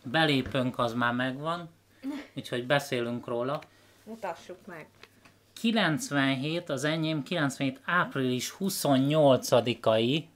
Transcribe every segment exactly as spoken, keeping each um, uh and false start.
belépőnk az már megvan, úgyhogy beszélünk róla. Mutassuk meg. kilencvenhét, az enyém kilencvenhét április huszonnyolcadikai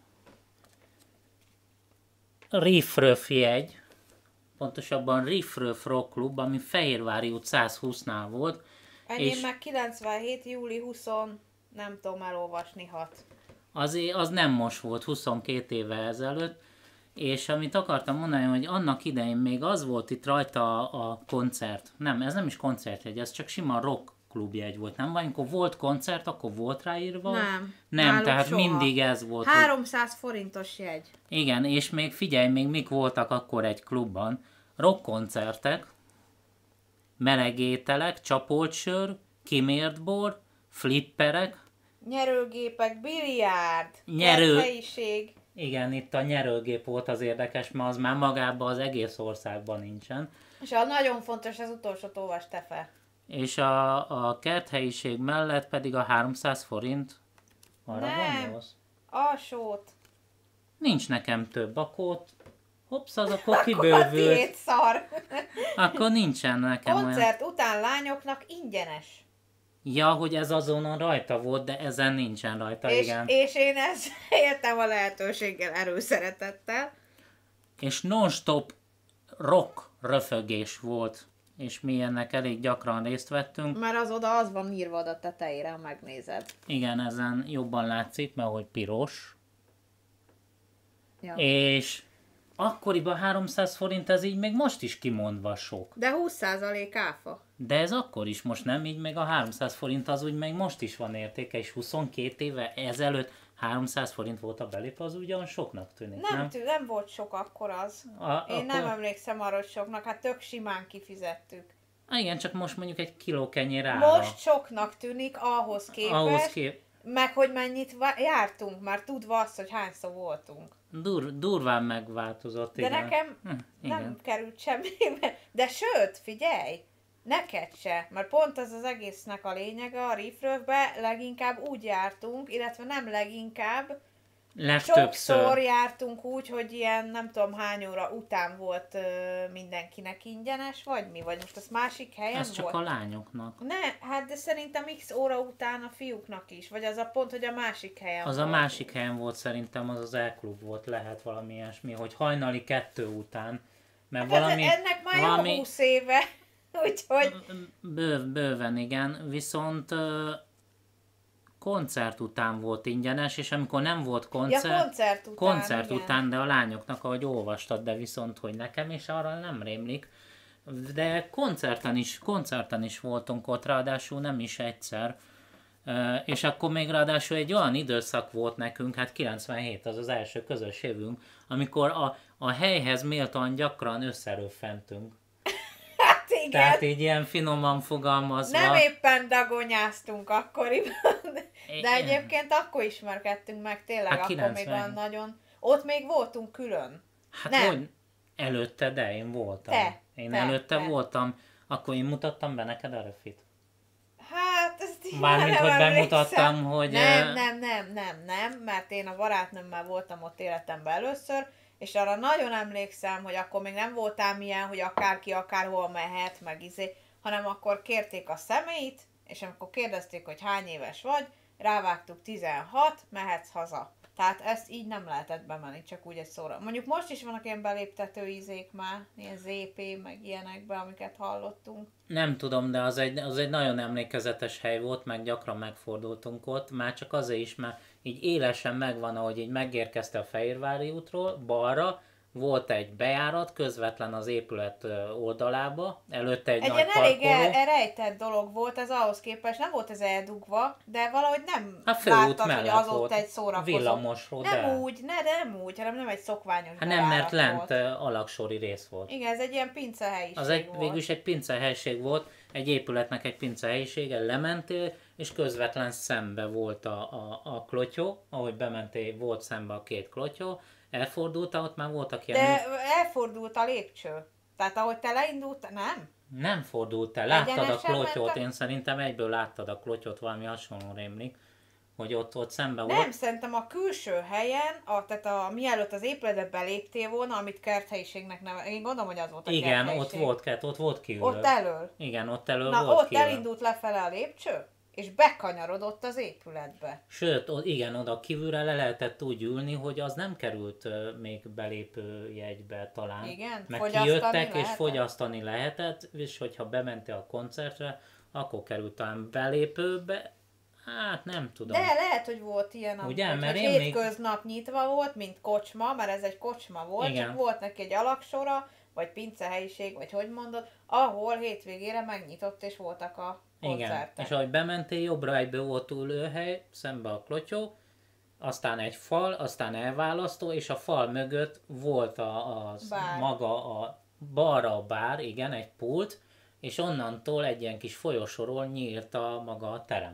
Riff-Röff jegy, pontosabban Riff-Röff Rock Club, ami Fehérvári út százhúsznál volt. Enyém és meg kilencvenhét. júli huszadika, nem tudom elolvasni, hat. Azért az nem most volt, huszonkét éve ezelőtt, és amit akartam mondani, hogy annak idején még az volt itt rajta a, a koncert. Nem, ez nem is koncertjegy, ez csak sima rock klubjegy volt, nem? Vagy amikor volt koncert, akkor volt ráírva? Nem. Nem, tehát soha. mindig ez volt. hogy- háromszáz forintos jegy. Igen, és még figyelj, még mik voltak akkor egy klubban. Rockkoncertek, meleg ételek, csapolt sör, kimért bor, flipperek. Nyerőgépek, biliárd, Nyerő- kerthelyiség. Igen, itt a nyerőgép volt az érdekes, mert az már magában az egész országban nincsen. És a nagyon fontos, az utolsót olvas te fel. És a, a kerthelyiség mellett pedig a háromszáz forint. Arra Nem. gondolsz? Alsót. Nincs nekem több, akkor hopsz, az akkor Akkor a kibővült. tiéd szar. Akkor nincsen nekem olyan. Koncert után lányoknak ingyenes. Ja, hogy ez azon rajta volt, de ezen nincsen rajta, És, igen. és én ezt értem a lehetőséggel, erőszeretettel. És non-stop rock röfögés volt, és mi ennek elég gyakran részt vettünk. Mert az oda az van írva oda tetejére, ha megnézed. Igen, ezen jobban látszik, mert hogy piros. Ja. És akkoriban háromszáz forint, ez így még most is kimondva sok. De húsz százalék áfa. De ez akkor is most nem, így meg a háromszáz forint az úgy még most is van értéke, és huszonkét éve ezelőtt háromszáz forint volt a belép, az ugyan soknak tűnik, nem? Nem, tű, nem volt sok akkor az. A, Én akkor... nem emlékszem arra, hogy soknak, hát tök simán kifizettük. Ah, igen, csak most mondjuk egy kiló kenyér ára. Most soknak tűnik ahhoz képest, Ahhoz kép... meg hogy mennyit vá- jártunk, már tudva azt, hogy hányszor voltunk. Dur, durván megváltozott, De igen. nekem Hm, nem igen. került semmibe. De sőt, figyelj, neked se, mert pont az az egésznek a lényege, a Riff-Röffbe leginkább úgy jártunk, illetve nem leginkább, Legtöbbször. sokszor jártunk úgy, hogy ilyen nem tudom hány óra után volt ö, mindenkinek ingyenes, vagy mi, vagy most az másik helyen Ez csak volt? a lányoknak. Ne, hát de szerintem x óra után a fiúknak is, vagy az a pont, hogy a másik helyen Az a volt. másik helyen volt szerintem, az az E-klub volt, lehet valami ilyesmi, hogy hajnali kettő után. Mert Hát valami, ez, ennek már valami jó húsz éve, úgyhogy bő, bőven igen, viszont ö, koncert után volt ingyenes, és amikor nem volt koncert, ja, koncert után, koncert igen. után, de a lányoknak, ahogy olvastad, de viszont, hogy nekem is arra nem rémlik, de koncerten is, koncerten is voltunk ott, ráadásul nem is egyszer, Ö, és akkor még ráadásul egy olyan időszak volt nekünk, hát kilencvenhét az az első közös évünk, amikor a, a helyhez méltóan gyakran összerőffentünk. Hát igen, Tehát így ilyen finoman fogalmazva. nem éppen dagonyáztunk akkoriban, de Igen. egyébként akkor ismerkedtünk meg, tényleg, Hát akkor kilencven. még olyan nagyon... Ott még voltunk külön. Hát nem. hogy előtte, de én voltam. Te, én te, előtte te. voltam, akkor én mutattam be neked a röfit. Hát, ezt így Mármint, már hogy nem bemutattam, emlékszem. hogy, Nem, ö, nem, nem, nem, nem, mert én a barátnőmmel voltam ott életemben először, és arra nagyon emlékszem, hogy akkor még nem voltál milyen, hogy akárki akárhol mehet, meg izé, hanem akkor kérték a személyt, és amikor kérdezték, hogy hány éves vagy, rávágtuk tizenhat, mehetsz haza. Tehát ezt így nem lehetett bemenni, csak úgy egy szóra. Mondjuk most is vannak ilyen beléptető izék már, ilyen zé pé, meg ilyenekben, amiket hallottunk. nem tudom, de az egy, az egy nagyon emlékezetes hely volt, meg gyakran megfordultunk ott, már csak azért is, mert így élesen megvan, ahogy így megérkezte a Fehérvári útról, balra, volt egy bejárat, közvetlen az épület ö, oldalába, előtte egy, Egy nagy ilyen elég parkoló. el, elrejtett dolog volt, ez ahhoz képest nem volt ez eldugva, de valahogy nem A főút láttad, hogy mellett az ott volt, egy szórakozó. villamosról, Nem de... úgy, ne, de nem úgy, hanem nem egy szokványos Hát nem, mert bejárat lent volt. ö, alaksori rész volt. Igen, ez egy ilyen pincehelyiség Az egy, volt. végülis egy pincehelység volt, egy épületnek egy pincehelyisége, lementél, és közvetlen szembe volt a, a, a klotyó, ahogy bementél, volt szembe a két klotyó, elfordultál, ott már voltak ilyen... De elfordult a lépcső. Tehát ahogy te leindult, nem? Nem fordult el, láttad a Egyenesen klotyót, ment a- én szerintem egyből láttad a klotyót, valami hasonló rémlik, hogy ott, ott szembe Nem, volt. szerintem a külső helyen, a, tehát a, mielőtt az épületbe beléptél volna, amit kerthelyiségnek neve, én gondolom, hogy az volt a Igen, kerthelyiség. ott volt kert, ott volt kiülő. Ott elől. Igen, ott elől Na, volt ott kiülő. elindult lefele a lépcső, és bekanyarodott az épületbe. Sőt, o- igen, oda kívülre le lehetett úgy ülni, hogy az nem került ö, még belépő jegybe talán. Igen, Meg fogyasztani kijöttek, és lehetett? fogyasztani lehetett, és hogyha bementél a koncertre, akkor került talán belépőbe. Hát nem tudom. De lehet, hogy volt ilyen, Ugye? amikor Mert hogy én még- hétköznap nyitva volt, mint kocsma, mert ez egy kocsma volt, Igen. csak volt neki egy alaksora, vagy pincehelyiség, vagy hogy mondod, ahol hétvégére megnyitott, és voltak a Igen, koncertek. és ahogy bementél, jobbra egyből volt ülőhely, szembe a klotyó, aztán egy fal, aztán elválasztó, és a fal mögött volt a, a Bár. maga a balra a bár, igen, egy pult, és onnantól egy ilyen kis folyosóról nyílt a maga a terem.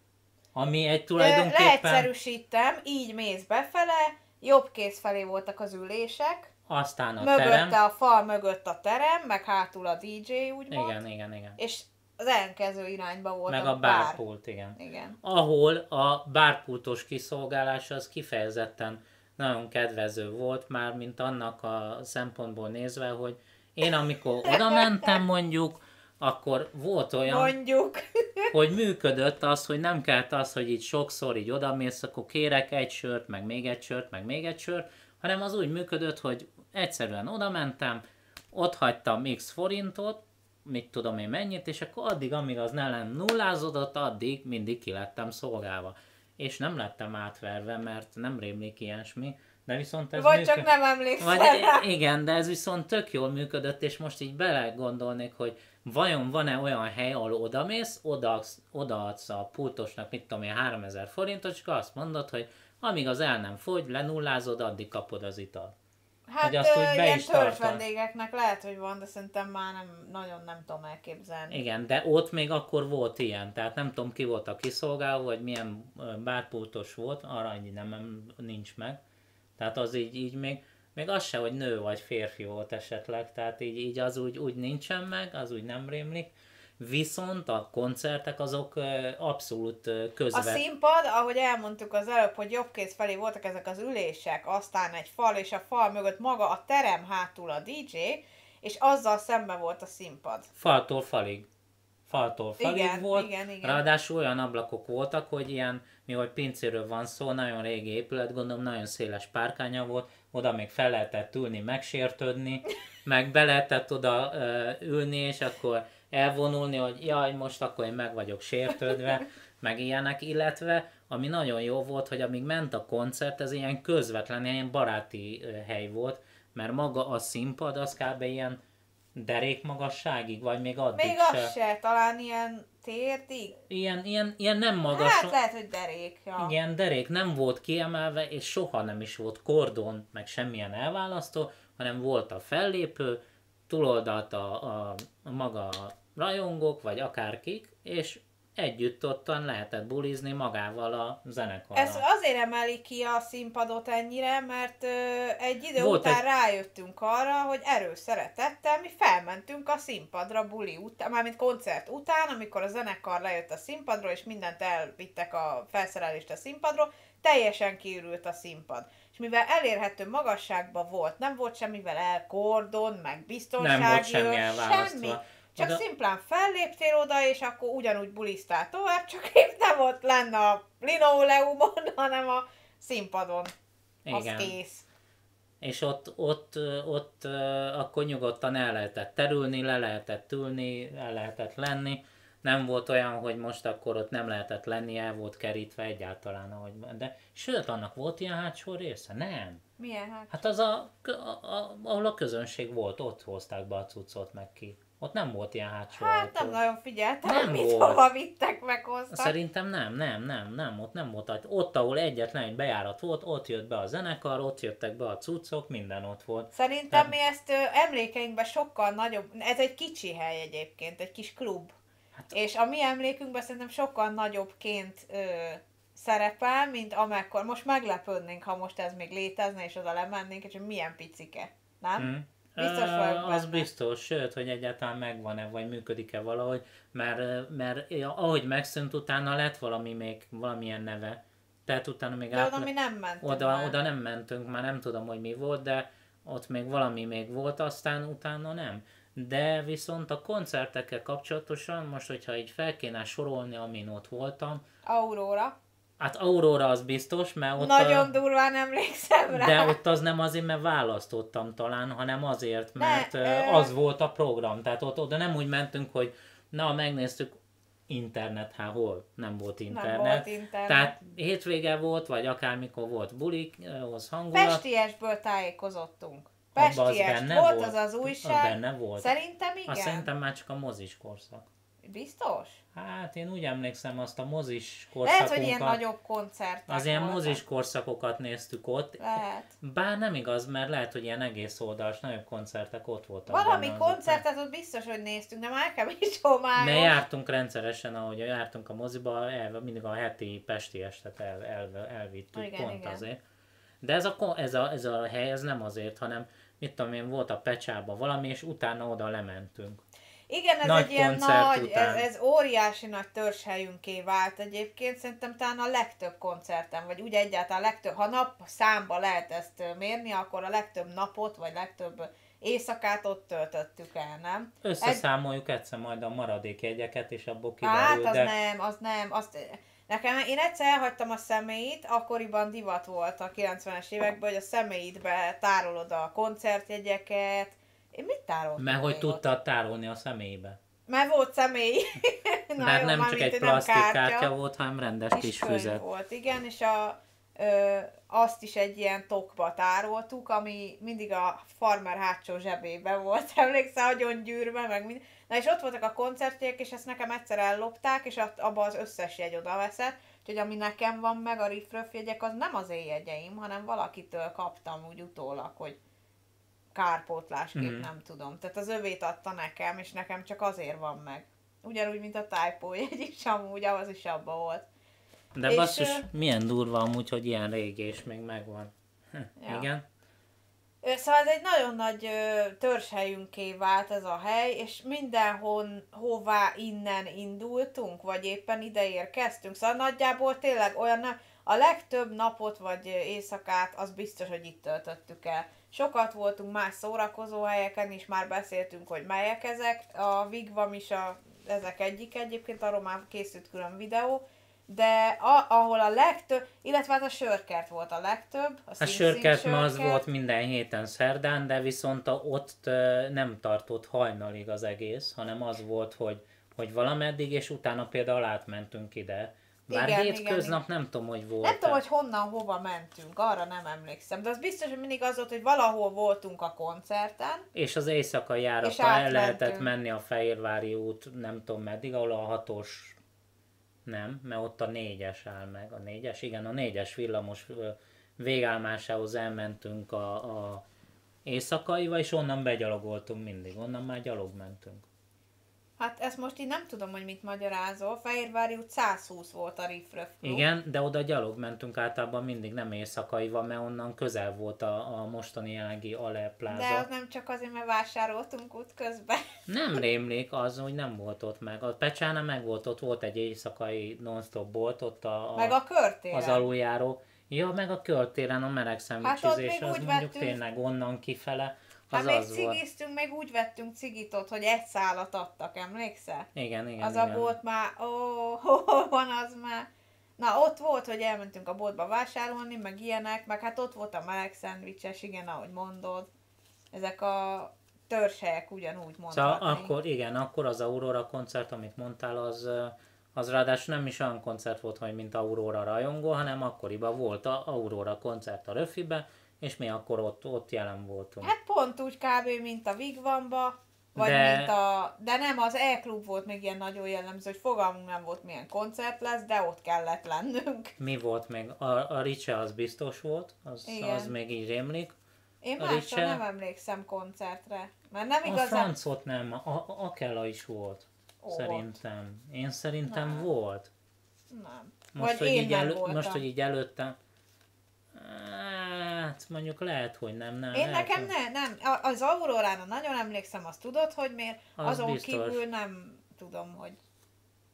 Ami egy Ö, tulajdonképpen... Leegyszerűsítem, így mész befele, jobb kéz felé voltak az ülések, Aztán a mögötte terem... a fal mögött a terem, meg hátul a dé dzsé, úgymond, Igen, igen, igen. és az ellenkező irányba volt Meg a, a bár. bárpult, igen. Igen. Ahol a bárpultos kiszolgálás az kifejezetten nagyon kedvező volt, már mint annak a szempontból nézve, hogy én amikor oda mentem mondjuk, akkor volt olyan, Mondjuk. hogy működött az, hogy nem kellett az, hogy így sokszor így odamész, akkor kérek egy sört, meg még egy sört, meg még egy sört, hanem az úgy működött, hogy egyszerűen oda mentem, ott hagytam x forintot, mit tudom én mennyit, és akkor addig, amíg az nem nullázódott, addig mindig ki lettem szolgálva. És nem lettem átverve, mert nem rémlik ilyesmi, de viszont ez Vagy működ- csak nem emlékszel vagy, rá. igen, de ez viszont tök jól működött, és most így bele gondolnék, hogy vajon van-e olyan hely, ahol odamész, odaadsz, odaadsz a pultosnak, mit tudom én, háromezer forintot, és akkor azt mondod, hogy amíg az el nem fogy, lenullázod, addig kapod az italt. Hát hogy azt ö, úgy be ilyen is tartani. törzsvendégeknek lehet, hogy van, de szerintem már nem, nagyon nem tudom elképzelni. Igen, de ott még akkor volt ilyen, tehát nem tudom ki volt a kiszolgáló, vagy milyen ö, bárpultos volt, arra így nem, nem nincs meg. Tehát az így, így még, még az se, hogy nő vagy férfi volt esetleg, tehát így, így az úgy, úgy nincsen meg, az úgy nem rémlik. Viszont a koncertek azok ö, abszolút ö, A közvet. színpad, ahogy elmondtuk az előbb, hogy jobb kéz felé voltak ezek az ülések, aztán egy fal, és a fal mögött maga a terem, hátul a dé dzsé, és azzal szembe volt a színpad. Faltól falig. Faltól falig Igen, volt. igen, igen. Ráadásul olyan ablakok voltak, hogy ilyen, mivel pincéről van szó, nagyon régi épület, gondolom nagyon széles párkánya volt, oda még fel lehetett ülni, megsértődni, meg be lehetett oda ö, ülni, és akkor elvonulni, hogy jaj, most akkor én meg vagyok sértődve, meg ilyenek, illetve ami nagyon jó volt, hogy amíg ment a koncert, ez ilyen közvetlen, ilyen baráti ö, hely volt, mert maga a színpad az kb. Ilyen derék magasságig, vagy még addig Még se. az se, talán ilyen térdig. Ilyen, ilyen, ilyen nem magas. Hát lehet, hogy derék. Ja. Igen, derék nem volt kiemelve, és soha nem is volt kordon, meg semmilyen elválasztó, hanem volt a fellépő, túloldalt a, a, a maga a rajongók, vagy akárkik, és együtt ottan lehetett bulizni magával a zenekarral. Ez azért emeli ki a színpadot ennyire, mert ö, egy idő Volt után egy- rájöttünk arra, hogy erőszeretettel mi felmentünk a színpadra buli után, mármint koncert után, amikor a zenekar lejött a színpadról, és mindent elvittek a felszerelést a színpadról, teljesen kiürült a színpad. És mivel elérhető magasságban volt, nem volt semmivel elkordon, meg biztonsági Nem volt semmi őr, elválasztva. semmi. Csak Oda- szimplán felléptél oda, és akkor ugyanúgy bulisztál tovább, csak épp nem ott lenne a linoleumon, hanem a színpadon. Az Igen. kész. És ott, ott, ö, ott ö, akkor nyugodtan el lehetett terülni, le lehetett ülni, el lehetett lenni. Nem volt olyan, hogy most akkor ott nem lehetett lenni, el volt kerítve egyáltalán, ahogy, de sőt, annak volt ilyen hátsó része? Nem. Milyen hát? Hát az, a, a, a, ahol a közönség volt, ott hozták be a cuccot meg ki. Ott nem volt ilyen hátsó Hát ajtó. nem nagyon figyeltem, Nem mit volt. hova vittek, meg hoztak. Szerintem nem, nem, nem, nem, ott nem volt. ajtó. Ott, ahol egyetlen egy bejárat volt, ott jött be a zenekar, ott jöttek be a cuccok, minden ott volt. Szerintem Tehát- mi ezt ö, emlékeinkben sokkal nagyobb, ez egy kicsi hely egyébként, egy kis klub. Hát- És a mi emlékünkben szerintem sokkal nagyobbként ö, szerepel, mint amekkor. Most meglepődnénk, ha most ez még létezne, és oda lemennénk, és hogy milyen picike. Nem? Mm. Biztos Ö, vagyok Az benne. biztos, sőt, hogy egyáltalán megvan-e, vagy működik-e valahogy, mert, mert ahogy megszűnt, utána lett valami még, valamilyen neve, Tehát utána még De oda át... mi nem mentünk oda, már. oda nem mentünk, már nem tudom, hogy mi volt, de ott még valami még volt, aztán utána nem. De viszont a koncertekkel kapcsolatosan, most hogyha így fel kéne sorolni, amin ott voltam, Aurora. hát Aurora az biztos, mert ott Nagyon a, durván emlékszem rá. de ott az nem azért, mert választottam talán, hanem azért, mert Ne, ne, ö... az volt a program. Tehát ott oda nem úgy mentünk, hogy na, megnéztük internet, hát hol nem volt internet. Nem volt internet. Tehát hétvége volt, vagy akármikor volt bulikhoz hangulat. Pestiesből tájékozottunk. Abba az Pestiest benne volt, volt? az az újság. Az benne volt. Szerintem igen. Azt szerintem már csak a mozis korszak. Biztos? Hát én úgy emlékszem, azt a mozis Lehet, korszakunkat, hogy ilyen nagyobb koncertek az ilyen voltak. mozis korszakokat néztük ott. Lehet. Bár nem igaz, mert lehet, hogy ilyen egész oldalas, nagyobb koncertek ott voltak. Valami benne koncertet ott biztos, hogy néztünk, de már nekem is homályos. Ne jártunk rendszeresen, ahogy jártunk a moziba, el, mindig a heti pesti estet el, el, elvittük, Igen, pont igen. azért. De ez a, ko- ez, a, ez a hely, ez nem azért, hanem mit tudom én, volt a Pecsában valami, és utána oda lementünk. Igen, ez Nagy egy ilyen koncert nagy, után. ez, ez óriási nagy törzshelyünké vált egyébként, szerintem talán a legtöbb koncerten, vagy úgy egyáltalán a legtöbb, ha nap számba lehet ezt mérni, akkor a legtöbb napot, vagy legtöbb éjszakát ott töltöttük el, nem? Összeszámoljuk egyszer majd a maradék jegyeket, és abból kiderül, Hát az de... nem, az nem, azt... Nekem, én egyszer elhagytam a személyit, akkoriban divat volt a kilencvenes években, hogy a személyidbe tárolod a koncertjegyeket. Én mit tároltam? Mert hogy még tudtad tárolni a személybe. Mert volt személy. Na mert jó, nem csak mármint, egy nem plastikkártya volt, hanem rendes kis kis könyv füzet. volt, igen, és a, ö, azt is egy ilyen tokba tároltuk, ami mindig a farmer hátsó zsebében volt, emlékszel, agyon gyűrve, meg mind. Na és ott voltak a koncertjegyek, és ezt nekem egyszer ellopták, és abba az összes jegy oda veszett, úgyhogy ami nekem van meg, a riff-raff jegyek, az nem az én jegyeim, hanem valakitől kaptam úgy utólag, hogy kárpótlásképp, Mhm. nem tudom. Tehát az övét adta nekem, és nekem csak azért van meg. Ugyanúgy, mint a Typo jegy is, amúgy az is abba volt. De És, basszus, ö, milyen durva amúgy, hogy ilyen régi és még megvan. Hm, Ja. Igen. Ö, Szóval ez egy nagyon nagy ö, törzshelyünké vált ez a hely, és mindenhon, hová innen indultunk, vagy éppen ide érkeztünk. Szóval nagyjából tényleg olyan, nem- a legtöbb napot vagy ö, éjszakát az biztos, hogy itt töltöttük el. Sokat voltunk más szórakozó helyeken is, már beszéltünk, hogy melyek ezek. A Vigvam is a, ezek egyik egyébként, arról már készült külön videó. De a, ahol a legtöbb, illetve hát a sörkert volt a legtöbb. A, A Sing Sing sörkert ma az sörkert. volt minden héten szerdán, de viszont a, ott ö, nem tartott hajnalig az egész, hanem az volt, hogy, hogy valameddig, és utána például átmentünk ide. Bár Igen, hétköznap igen, nem tudom, hogy volt. Nem tudom, hogy honnan, hova mentünk, arra nem emlékszem. De az biztos, hogy mindig az volt, hogy valahol voltunk a koncerten. És az éjszakai És járata el átmentünk. lehetett menni a Fehérvári út, nem tudom meddig, ahol a hatos, nem, mert ott a négyes áll meg. A négyes, igen, a négyes villamos ö, végállomásához elmentünk a, a éjszakaival, és onnan begyalogoltunk mindig, onnan már gyalog mentünk. Hát ezt most így nem tudom, hogy mit magyarázol. Fehérvári út száz húsz volt a Riff Raff Club. Igen, de oda gyalog mentünk általában mindig, nem éjszakaival, mert onnan közel volt a, a mostani jelenlegi Ale De az Plaza. nem csak azért, mert vásároltunk útközben. Nem rémlik az, hogy nem volt ott meg. A Pecsána meg volt, ott volt egy éjszakai non-stop bolt, ott a, a, Meg a körtéren. az aluljáró. Ja, meg a körtéren a meleg Hát ott szendvicsizés, még az úgy mondjuk vettünk- tényleg onnan kifele, Hát az még az volt. cigiztünk, még úgy vettünk cigit ott, hogy egy szálat adtak, emlékszel? Igen, igen, Az igen. a bolt már, ó, hol van az már? Na, ott volt, hogy elmentünk a boltba vásárolni, meg ilyenek, meg hát ott volt a meleg szendvicses, igen, ahogy mondod. Ezek a törzshelyek ugyanúgy Szóval mondhatni. akkor, igen, akkor az Aurora koncert, amit mondtál, az, az ráadásul nem is olyan koncert volt, hogy mint Aurora rajongó, hanem akkoriban volt a Aurora koncert a Röfibe, és mi akkor ott, ott jelen voltunk. Hát pont úgy kb. Mint a Vigvamba, vagy De- mint a... De nem, az E-klub volt még ilyen nagyon jellemző, hogy fogalmunk nem volt, milyen koncert lesz, de ott kellett lennünk. Mi volt még? A, a Ricse az biztos volt, az, Igen. az még így rémlik. Én A másra Ricse- nem emlékszem koncertre, mert nem A igazán... francot nem, a, a Akella is volt. Ó, Szerintem. Én szerintem Nem. volt. Nem. Most, Vagy hogy én így nem elő, voltam. most, hogy így előttem. Hát, mondjuk lehet, hogy nem. nem Én lehet, nekem hogy- ne, nem. A- Az Aurorára nagyon emlékszem, azt tudod, hogy miért. Az Azon biztos. kívül nem tudom, hogy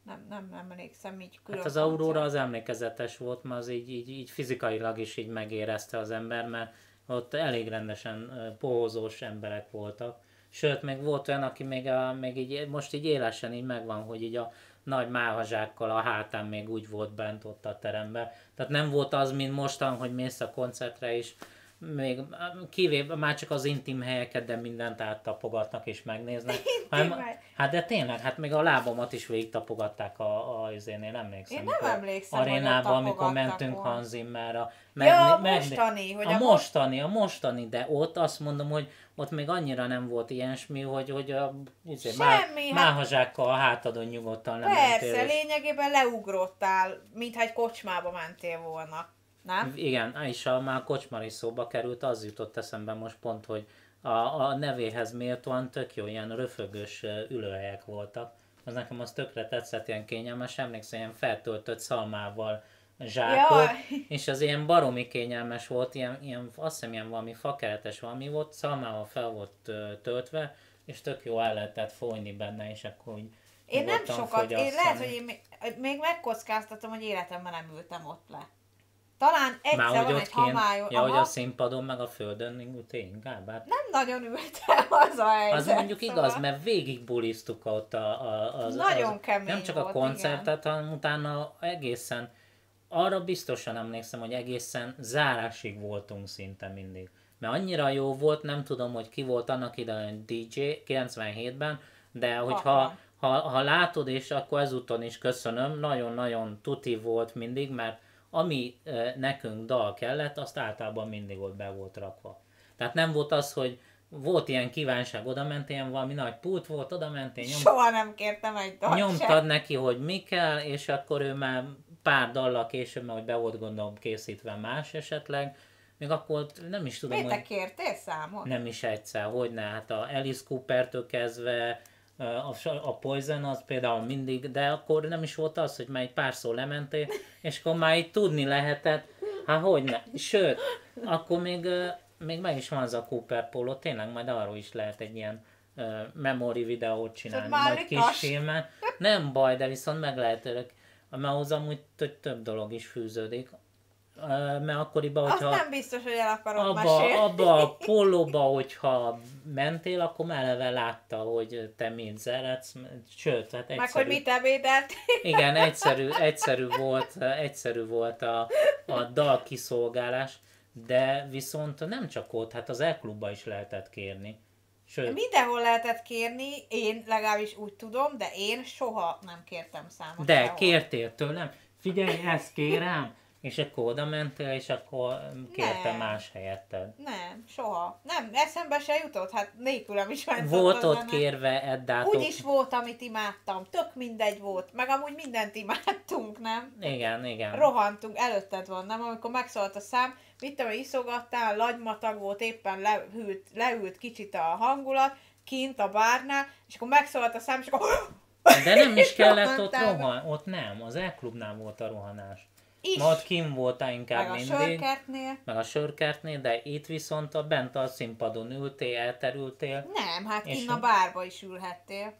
Nem, nem emlékszem így külön. Hát az Aurora az emlékezetes volt, mert az így, így, így fizikailag is így megérezte az ember, mert ott elég rendesen pohózós emberek voltak. Sőt, még volt olyan, aki még, a, még így, most így élesen így megvan, hogy így a nagy málhazsákkal a hátán még úgy volt bent ott a teremben. Tehát nem volt az, mint mostan, hogy mész a koncertre is, még kivéve már csak az intim helyeket, de mindent áttapogatnak és megnéznek. Hanem, hát de tényleg, hát még a lábamat is végig tapogatták a, a izénél, emlékszem. Én nem emlékszem, arénában, amikor mentünk Hans Zimmerre. Meg, ja, a meg, mostani. Hogy a, a mostani, a mostani, de ott azt mondom, hogy ott még annyira nem volt ilyesmi, hogy, hogy a izé, Semmi, má, máhazsákkal a hátadon nyugodtan lementél. Persze, és... lényegében leugrottál, mintha egy kocsmába mentél volna. Nem? Igen, és a már kocsmari szóba került, az jutott eszembe most pont, hogy a, a nevéhez méltóan tök jó, ilyen röfögös ülőhelyek voltak. Az nekem az tökre tetszett, ilyen kényelmes, emlékszem, ilyen feltöltött szalmával zsákot, Jaj. és az ilyen baromi kényelmes volt, ilyen, ilyen, azt hiszem ilyen valami fakeretes valami volt, szalmával fel volt töltve, és tök jó el lehetett folyni benne, és akkor úgy én nem sokat, én lehet, hogy én még, még megkockáztatom, hogy életemben nem ültem ott le. Talán egyszer már van egy hamályom. Ja, hogy a színpadon meg a földön ültél inkább? Hát nem nagyon ültem, az a helyzet. Az mondjuk szóval... igaz, mert végig bulisztuk ott a, a, az, nagyon az, kemény nem csak volt, a koncertet, igen. hanem utána egészen, arra biztosan emlékszem, hogy egészen zárásig voltunk szinte mindig. Mert annyira jó volt, nem tudom, hogy ki volt annak idején dé dzsé kilencvenhétben, de hogyha ha, ha látod, és akkor ezúton is köszönöm, nagyon-nagyon tuti volt mindig, mert ami e, nekünk dal kellett, azt általában mindig ott be volt rakva. Tehát nem volt az, hogy volt ilyen kívánság, oda mentél, valami nagy pult volt, oda mentél, nyom... soha nem kértem egy dalt nyomtad sem. neki, hogy mi kell, és akkor ő már pár dallal később, mert hogy be volt gondolom készítve más esetleg, még akkor nem is tudom, miért hogy... te kértél számot? Nem is egyszer, hogy ne, hát a Alice Coopertől kezdve, A, a Poison az például mindig, de akkor nem is volt az, hogy már egy párszor lementél, és akkor már így tudni lehetett, hát hogy ne, sőt, akkor még, még meg is van az a Cooper Polo, tényleg majd arról is lehet egy ilyen uh, memory videót csinálni, majd kis filmen. Nem baj, de viszont meg lehet örök, mert ahhoz amúgy több dolog is fűződik. Uh, mert akkoriban, hogyha... Azt nem biztos, hogy el akarod abba, mesélni. abba a pólóba, hogyha mentél, akkor már eleve látta, hogy te mit szeretsz, sőt, hát egyszerű. Meg, hogy mit ebédeltél. Igen, egyszerű, egyszerű volt, egyszerű volt a, a dal kiszolgálás, de viszont nem csak ott, hát az E-klubba is lehetett kérni. Sőt, mindenhol lehetett kérni, én legalábbis úgy tudom, de én soha nem kértem számot. De sehol. kértél tőlem, figyelj, ezt kérem, és akkor oda mentél, és akkor kértem más helyetted. Nem, soha. Nem, eszembe se jutott, hát nélkülem is ment. Volt ott kérve Eddátok. Úgy is volt, amit imádtam, tök mindegy volt, meg amúgy mindent imádtunk, nem? Igen, igen. Rohantunk, előtted van, nem? Amikor megszólt a szám, mit tudom, iszogattál, lagymatag volt, éppen leült, leült kicsit a hangulat, kint a bárnál, és akkor megszólalt a szám, és akkor... De nem is kellett ott rohan, ott nem, az E-klubnál volt a rohanás. Is. Ma ott kim voltál inkább meg mindig. a sörkertnél. Meg a sörkertnél, de itt viszont a bent a színpadon ültél, elterültél. Nem, hát és innen a bárba is ülhettél.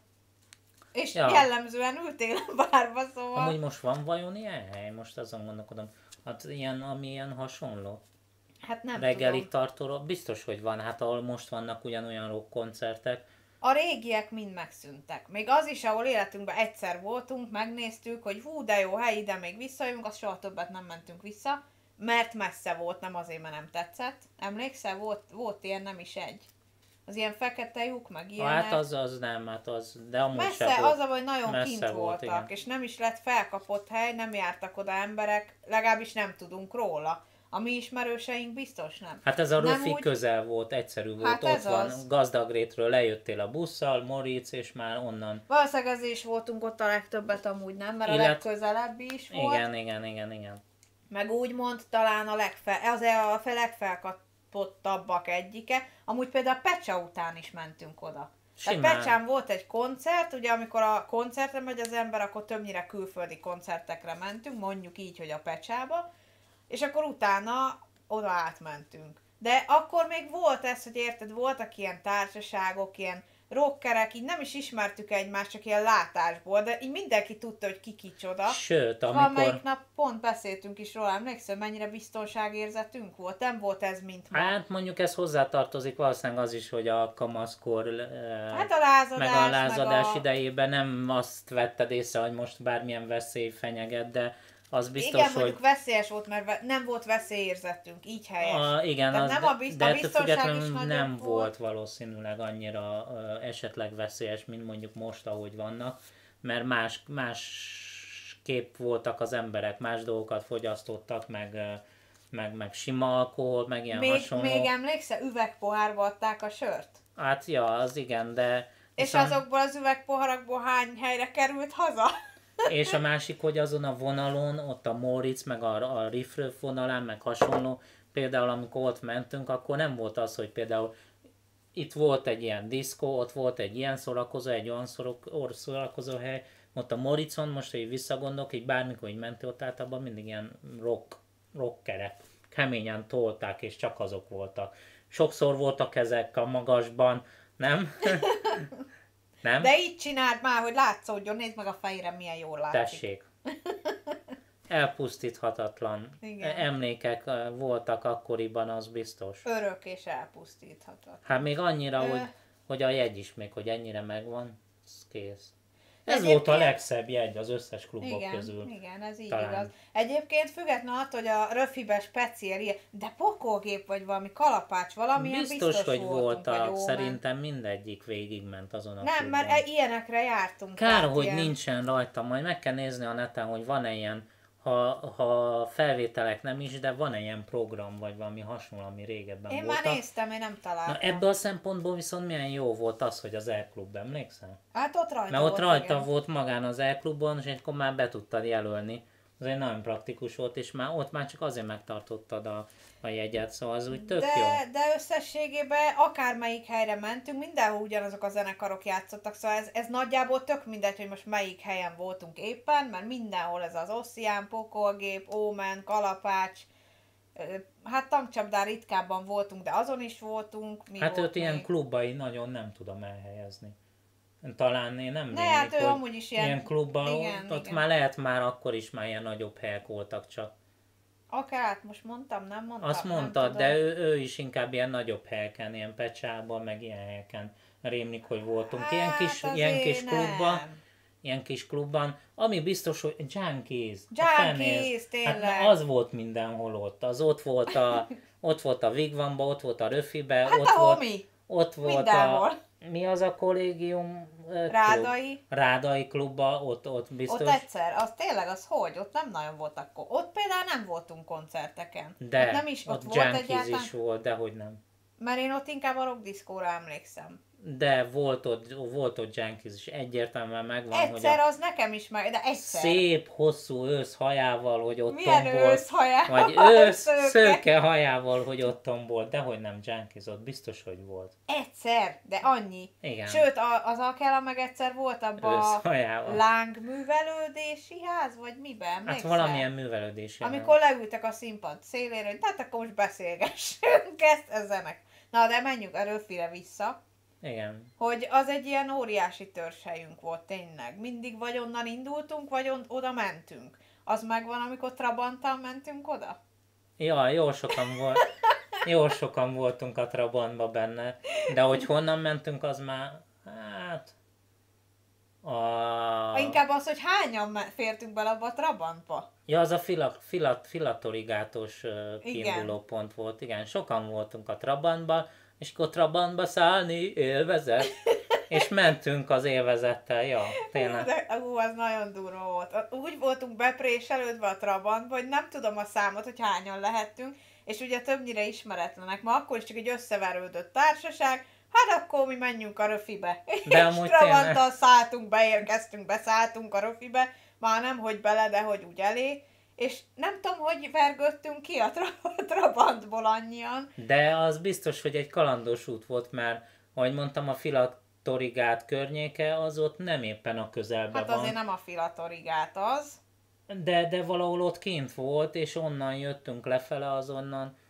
És ja. jellemzően ültél a bárba, szóval... Amúgy most van vajon ilyen hely? Most azon gondolkodom. Hát ilyen, ami ilyen hasonló. Hát nem Reggeli tudom. tartóról. Biztos, hogy van. Hát ahol most vannak ugyanolyan rock koncertek. A régiek mind megszűntek. Még az is, ahol életünkben egyszer voltunk, megnéztük, hogy hú, de jó hely, ide még visszajövünk, azt soha többet nem mentünk vissza, mert messze volt, nem azért, mert nem tetszett. Emlékszel? Volt, volt ilyen nem is egy. Az ilyen fekete lyuk, meg ilyenek. Hát az, az nem, hát az, de amúgy messze, se volt. az a baj, nagyon messze kint volt, voltak, igen. És nem is lett felkapott hely, nem jártak oda emberek, legalábbis nem tudunk róla. A mi ismerőseink biztos nem. Hát ez a Nem Rufi úgy... közel volt, egyszerű volt, Hát ott van, az. Gazdagrétről lejöttél a busszal, Moritz, és már onnan. Valószínűleg ezért is voltunk ott a legtöbbet amúgy, nem? Mert Illet... a legközelebbi is volt. Igen, igen, igen, igen. Meg úgymond talán a, legfel... az a legfelkapottabbak egyike. Amúgy például a Pecsa után is mentünk oda. Simán. Tehát Pecsán volt egy koncert, ugye amikor a koncertre megy az ember, akkor többnyire külföldi koncertekre mentünk, mondjuk így, hogy a Pecsába, és akkor utána oda átmentünk. De akkor még volt ez, hogy érted, voltak ilyen társaságok, ilyen rockerek, így nem is ismertük egymást, csak ilyen látásból, de így mindenki tudta, hogy ki kicsoda. Sőt, amikor... Valamelyik nap pont beszéltünk is róla, emlékszem, mennyire biztonságérzetünk volt? Nem volt ez, mint ma. Hát mondjuk ez hozzátartozik valószínűleg az is, hogy a kamaszkor, hát a lázadás, meg a lázadás meg a... idejében nem azt vetted észre, hogy most bármilyen veszély fenyeget, de az biztos, igen, hogy... mondjuk veszélyes volt, mert nem volt veszélyérzetünk, így helyes. A, igen, tehát az, nem a, biz, de a ettől biztonság is függetlenül nem volt. volt valószínűleg annyira uh, esetleg veszélyes, mint mondjuk most, ahogy vannak, mert más, más kép voltak az emberek, más dolgokat fogyasztottak, meg, uh, meg, meg sima alkohol, meg ilyen még, hasonló. Még emlékszel, üvegpohárba adták a sört? Hát ja, az igen, de... És viszont... azokból az üvegpoharakból hány helyre került haza? És a másik, hogy azon a vonalon, ott a Móricz, meg a, a Riffröf vonalán, meg hasonló, például amikor ott mentünk, akkor nem volt az, hogy például itt volt egy ilyen diszkó, ott volt egy ilyen szórakozó, egy olyan szórakozó hely, ott a Móriczon, most, hogy visszagondolok, így bármikor így mentél, ott általában mindig ilyen rock, rockerek, keményen tolták, és csak azok voltak. Sokszor voltak ezek a magasban, nem? Nem? De így csináld már, hogy látszódjon, nézd meg a fejére, milyen jól látszik. Tessék. Elpusztíthatatlan igen. emlékek voltak akkoriban, az biztos. Örök és elpusztíthatatlan. Hát még annyira, Ö... hogy, hogy a jegy is még, hogy ennyire megvan, ez kész. Ez Egyébként... volt a legszebb jegy az összes klubok igen, közül. Igen, ez így talán. Igaz. Egyébként független attól, hogy a Röfibe speciál, de pokolgép vagy valami kalapács, valamilyen biztos, biztos hogy voltunk, voltak, szerintem mindegyik végigment azon a nem, klubban. mert ilyenekre jártunk. Kár, hogy ilyen... nincsen rajta, majd meg kell nézni a neten, hogy van-e ilyen, ha, ha felvételek nem is, de van-e ilyen program, vagy valami hasonló, ami régebben én voltak. Én már néztem, én nem találtam. Na ebből a szempontból viszont milyen jó volt az, hogy az E-klub, emlékszel? Hát ott rajta Mert volt, ott rajta igen. volt magán az E-klubon, és akkor már be tudtad jelölni. Az egy nagyon praktikus volt, és már ott már csak azért megtartottad a, a jegyet, szóval az úgy tök de, jó. De összességében akármelyik helyre mentünk, mindenhol ugyanazok a zenekarok játszottak, szóval ez, ez nagyjából tök mindegy, hogy most melyik helyen voltunk éppen, mert mindenhol ez az Ossian, Pokolgép, Ómen, Kalapács, hát tankcsapdán ritkábban voltunk, de azon is voltunk. Mi hát volt őt ilyen még? klubbai nagyon nem tudom elhelyezni. Talán én nem Ne, rémlik, hát ő hogy amúgy is ilyen, ilyen klubban, igen, ott igen. már lehet már akkor is már ilyen nagyobb helyek voltak csak. Akár, hát most mondtam, nem mondtam? Azt nem mondtad, tudom. de ő, ő is inkább ilyen nagyobb helyeken, ilyen Pecsában, meg ilyen helyeken rémlik, hogy voltunk. Ilyen Hát kis, azért ilyen kis nem. klubban, ilyen kis klubban, ami biztos, hogy Junkies. a Junkies, fenész. tényleg. Hát az volt mindenhol ott. Az ott volt a, ott volt a Wigwamba, ott volt a Röfibe, Hát ott a volt, homi. ott volt Mindenhol. a... Mi az a kollégium? ö, klub? Rádai. Rádai klubba, ott, ott biztos. Ott egyszer, az tényleg, az hogy? Ott nem nagyon voltak, ko- ott például nem voltunk koncerteken. De, ott nem is, ott, ott volt Junkies egyáltalán, is volt, dehogy nem. mert én ott inkább a rockdiszkóra emlékszem. De volt ott, volt ott Junkies is, egyértelműen megvan, hogy Egyszer a az nekem is meg, de egyszer. szép, hosszú ősz hajával, hogy ott Milyen tombol, őszhajával? vagy ősz, Szőke. szőke hajával, hogy ott tombol, dehogy nem Junkies, ott biztos, hogy volt. Egyszer, de annyi. Igen. Sőt, a, az Akela meg egyszer volt abban a Őszhajával. lángművelődési ház, vagy miben? Hát Emlékszel? valamilyen művelődési. Amikor leültek a színpad szélére, hogy tehát akkor most beszélgessünk ezt ezenek. Na, de menjünk a Röfire vissza. Igen. Hogy az egy ilyen óriási törzshelyünk volt tényleg. Mindig vagy onnan indultunk, vagy on- oda mentünk. Az megvan, amikor Trabanttal mentünk oda? Ja, jó sokan volt. Jó sokan voltunk a Trabantba benne, de hogy honnan mentünk, az már, hát... A... Inkább az, hogy hányan me- fértünk bele abba a Trabantba. Ja, az a fila, filat, filatorigátos uh, Igen. kiinduló pont volt. Igen, sokan voltunk a Trabantban, és akkor Trabantba szállni élvezet, és mentünk az élvezettel, ja, tényleg. De ú, az nagyon durva volt. Úgy voltunk bepréselődve a Trabantba, hogy nem tudom a számot, hogy hányan lehettünk, és ugye többnyire ismeretlenek. Ma akkor is csak egy összeverődött társaság, hát akkor mi menjünk a Röfibe. De És amúgy Trabanttal tényleg. szálltunk, beérkeztünk, beszálltunk a Röfibe, már nem hogy bele, de hogy úgy elé. És nem tudom, hogy vergődtünk ki a tra- Trabantból annyian. De az biztos, hogy egy kalandos út volt, mert, ahogy mondtam, a Filatorigát környéke az ott nem éppen a közelben Hát van. azért nem a Filatorigát az. De, de valahol ott kint volt, és onnan jöttünk lefele azonnan.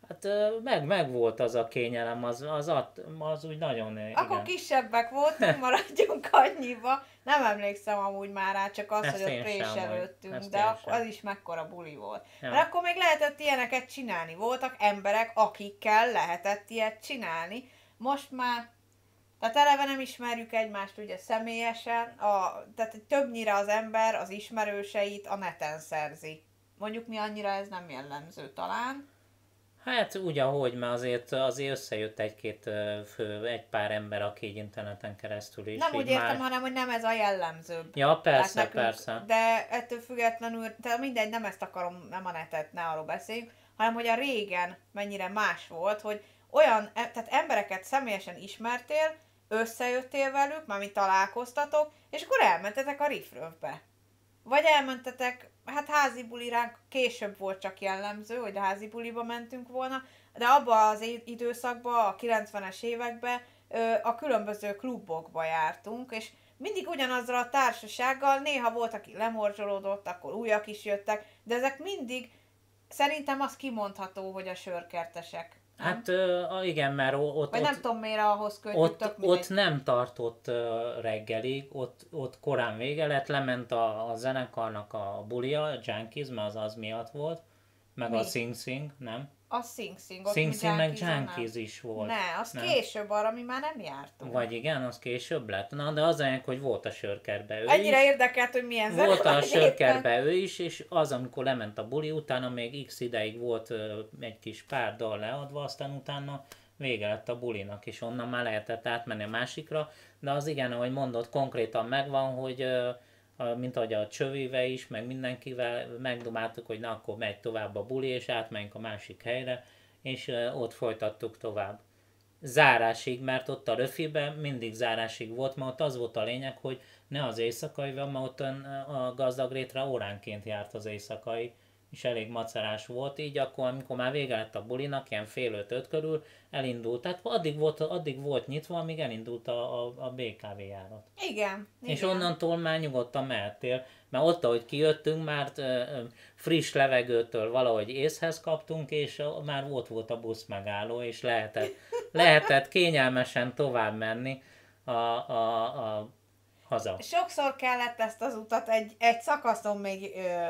Hát ö, meg, meg volt az a kényelem, az, az, az, az úgy nagyon, Akkor igen. kisebbek voltunk, maradjunk annyiba. Nem emlékszem amúgy már rá, csak az, Ezt hogy én ott sem, préselődtünk, ezt de én akkor sem. az is mekkora buli volt. Ja. Mert akkor még lehetett ilyeneket csinálni. Voltak emberek, akikkel lehetett ilyet csinálni. Most már, tehát eleve nem ismerjük egymást ugye személyesen, a, tehát többnyire az ember az ismerőseit a neten szerzi. Mondjuk mi annyira ez nem jellemző talán. Hát úgy, ahogy, mert azért, azért összejött egy-két ö, fő, egy pár ember, aki így interneten keresztül is. Nem így úgy értem, már... hanem, hogy nem ez a jellemzőbb. Ja, persze, Tehát nekünk, persze. De ettől függetlenül, tehát mindegy, nem ezt akarom, nem a netet, ne arról beszéljünk, hanem hogy a régen mennyire más volt, hogy olyan, e- tehát embereket személyesen ismertél, összejöttél velük, már mi találkoztatok, és akkor elmentetek a Riffröfbe. Vagy elmentetek, hát házi buliránk később volt csak jellemző, hogy a házi buliba mentünk volna, de abban az i- időszakban, a kilencvenes években ö, a különböző klubokba jártunk, és mindig ugyanazzal a társasággal, néha volt, aki lemorzsolódott, akkor újak is jöttek, de ezek mindig, szerintem az kimondható, hogy a sörkertesek. Nem? Hát ö, a- igen, mert o- ott, Vagy nem ott, tudom miért ahhoz kötjük, ott, tök mindegy. ott nem tartott ö, reggelig, ott, ott korán vége lett, lement a, a zenekarnak a bulia, a Junkies, mert az az miatt volt, meg Mi? a Sing Sing, nem? A Sing Sing, ott Sing mi Sing meg Junkies-on nem. Junkies is volt. Ne, az nem? később arra mi már nem jártunk. Vagy igen, az később lett. Na, de az olyan, hogy volt a sörkerbe ő Ennyire is. érdekelt, hogy milyen zene Volt a van sörkerbe ő is, és az, amikor lement a buli, utána még x ideig volt ö, egy kis pár dal leadva, aztán utána vége lett a bulinak, és onnan már lehetett átmenni a másikra, de az igen, ahogy mondod, konkrétan megvan, hogy ö, a, mint ahogy a csövével is, meg mindenkivel megdomáltuk, hogy na akkor megy tovább a buli, és átmenjünk a másik helyre, és ö, ott folytattuk tovább. Zárásig, mert ott a röfiben mindig zárásig volt, mert ott az volt a lényeg, hogy ne az éjszakai, mert ott a gazdag rétre óránként járt az éjszakai, és elég macerás volt, így akkor, amikor már vége lett a bulinak, ilyen fél öt-öt körül elindult, tehát addig volt, addig volt nyitva, amíg elindult a, a, a bé ká vé járat. Igen, És igen. onnantól már nyugodtan mehettél, mert ott, ahogy kijöttünk, már ö, ö, friss levegőtől valahogy észhez kaptunk, és ö, már ott volt a busz megálló, és lehetett, lehetett kényelmesen tovább menni a, a, a haza. Sokszor kellett ezt az utat egy, egy szakaszon még ö,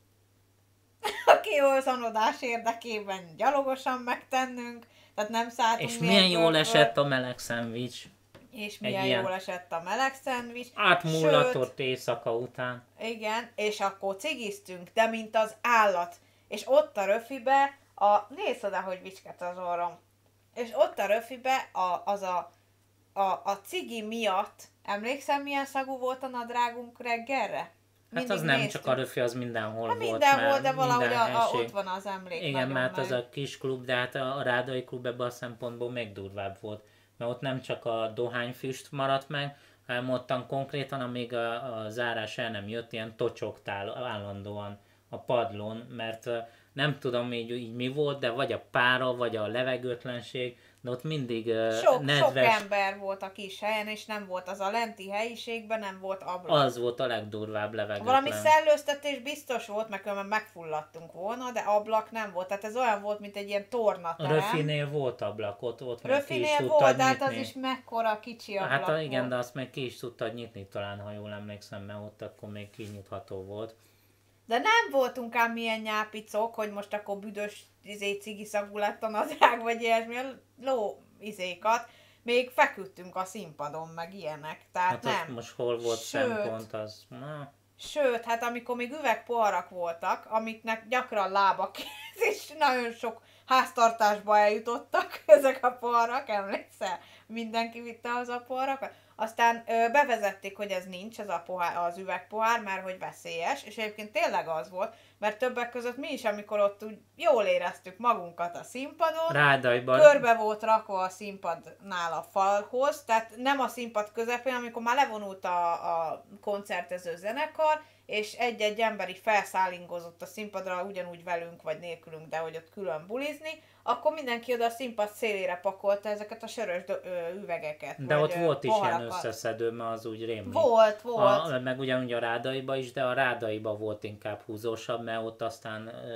a kihozzanodás érdekében gyalogosan megtennünk, tehát nem szálltunk És milyen milyen jól föl- esett a meleg szendvics. és milyen egy ilyen- jól esett a meleg szendvics. Átmullatott éjszaka után. Igen, és akkor cigiztünk, de mint az állat. És ott a röfibe, a, nézd oda, hogy vicsket az orrom. És ott a röfibe a, az a, a, a cigi miatt, emlékszem milyen szagú volt a nadrágunk reggelre? Hát az nem csak a röfi, az mindenhol hát volt. minden mert volt, de valahogy minden a, a, helység. ott van az emlék. Igen, nagyon mert az meg. a kis klub, de hát a Rádai klub ebben a szempontból még durvább volt. Mert ott nem csak a dohányfüst maradt meg, hanem ottan konkrétan, amíg a, a zárás el nem jött, ilyen tocsogtál állandóan a padlón, mert ö, nem tudom így, így mi volt, de vagy a pára, vagy a levegőtlenség, de ott mindig ö, Sok, sok nedves, ember volt a kis helyen, és nem volt az a lenti helyiségben, nem volt ablak. az volt a legdurvább levegőtlen. Valami szellőztetés biztos volt, mert különben megfulladtunk volna, de ablak nem volt. Tehát ez olyan volt, mint egy ilyen A tornaterem. Röfinél volt ablak, ott, ott meg ki is Röfinél tudtad volt, de hát nyitni. az is mekkora kicsi ablak Hát a, igen, volt. de azt meg ki is tudtad nyitni talán, ha jól emlékszem, mert ott akkor még kinyitható volt. De nem voltunk ám milyen nyápicok, hogy most akkor büdös izé, cigi szagú lett a nadrág, vagy ilyesmi, a ló izékat. Még feküdtünk a színpadon, meg ilyenek. Tehát Hát nem. ott most hol volt Sőt. szempont, az... Na, Sőt, hát amikor még üvegpoharak voltak, amiknek gyakran lábak és nagyon sok háztartásba eljutottak ezek a poharak, emlékszel? Mindenki vitte az a poharakat. Aztán ö, bevezették, hogy ez nincs, ez a pohár, az üvegpohár, mert hogy veszélyes, és egyébként tényleg az volt, mert többek között mi is, amikor ott úgy jól éreztük magunkat a színpadon, Rádaiban... körbe volt rakva a színpadnál a falhoz, tehát nem a színpad közepén, amikor már levonult a, a koncertező zenekar, és egy-egy ember így felszállingozott a színpadra, ugyanúgy velünk vagy nélkülünk, de hogy ott külön bulizni, akkor mindenki oda a színpad szélére pakolta ezeket a sörös do- ö, üvegeket. De vagy, ott ö, volt is ilyen poharakat. összeszedő, mert az úgy rémlik. Volt, volt. A, meg ugyanúgy a Rádaiba is, de a Rádaiba volt inkább húzósabb, mert ott aztán ö,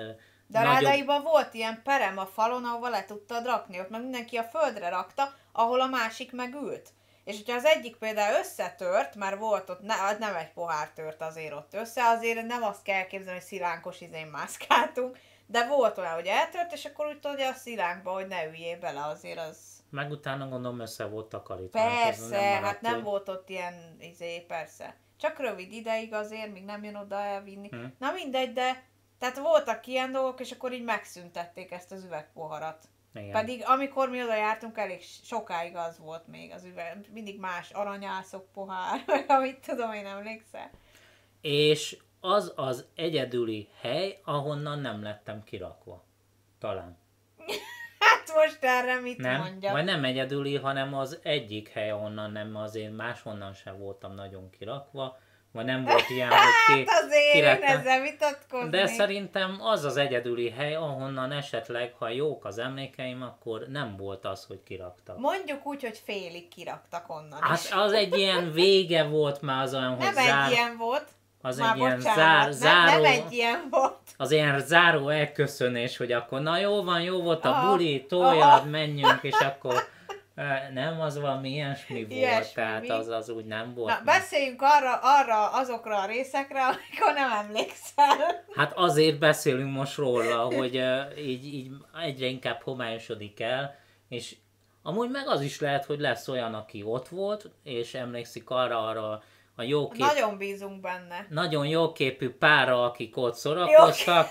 De a nagyobb... Rádaiban volt ilyen perem a falon, ahova le tudtad rakni, ott meg mindenki a földre rakta, ahol a másik meg ült. És hogyha az egyik például összetört, mert volt ott, ne, nem egy pohár tört azért ott össze, azért nem azt kell elképzelni, hogy szilánkos izén mászkáltunk, de volt olyan, hogy eltört, és akkor úgy tudod, hogy a szilánkba, hogy ne üljél bele, azért az... Meg utána gondolom össze volt takarítva. Persze, nem hát nem hogy... volt ott ilyen, izé, persze. Csak rövid ideig azért, még nem jön oda elvinni. Hmm. Na mindegy, de tehát voltak ilyen dolgok, és akkor így megszüntették ezt az üvegpoharat. Igen. Pedig amikor mi oda jártunk, elég sokáig az volt még az üveg, mindig más aranyászok pohár, vagy amit tudom, én emlékszel. És az az egyedüli hely, ahonnan nem lettem kirakva. Talán. Hát most erre mit nem? mondjak? Vagy nem egyedüli, hanem az egyik hely, ahonnan nem, azért máshonnan sem voltam nagyon kirakva. Vagy nem volt ilyen, hogy ki, hát azért kiraktam. Én ezzel vitatkozni. De szerintem az az egyedüli hely, ahonnan esetleg, ha jók az emlékeim, akkor nem volt az, hogy kiraktak. Mondjuk úgy, hogy félig kiraktak onnan hát is. Az egy ilyen vége volt már az olyan, hogy nem zár... egy ilyen volt. Az már egy ilyen bocsánat, zár, záró... Nem, nem egy ilyen volt. Az ilyen záró elköszönés, hogy akkor na jó van, jó volt a aha, buli, toljad, menjünk, és akkor... Nem, az valami ilyesmi volt, ilyesmi, tehát mi? az, az úgy nem volt. Na, nem. beszéljünk arra, arra, azokra a részekre, amikor nem emlékszel. Hát azért beszélünk most róla, hogy uh, így, így egyre inkább homályosodik el, és amúgy meg az is lehet, hogy lesz olyan, aki ott volt, és emlékszik arra, arra a jó kép... Nagyon bízunk benne. Nagyon jóképű párra, akik ott szórakoztak.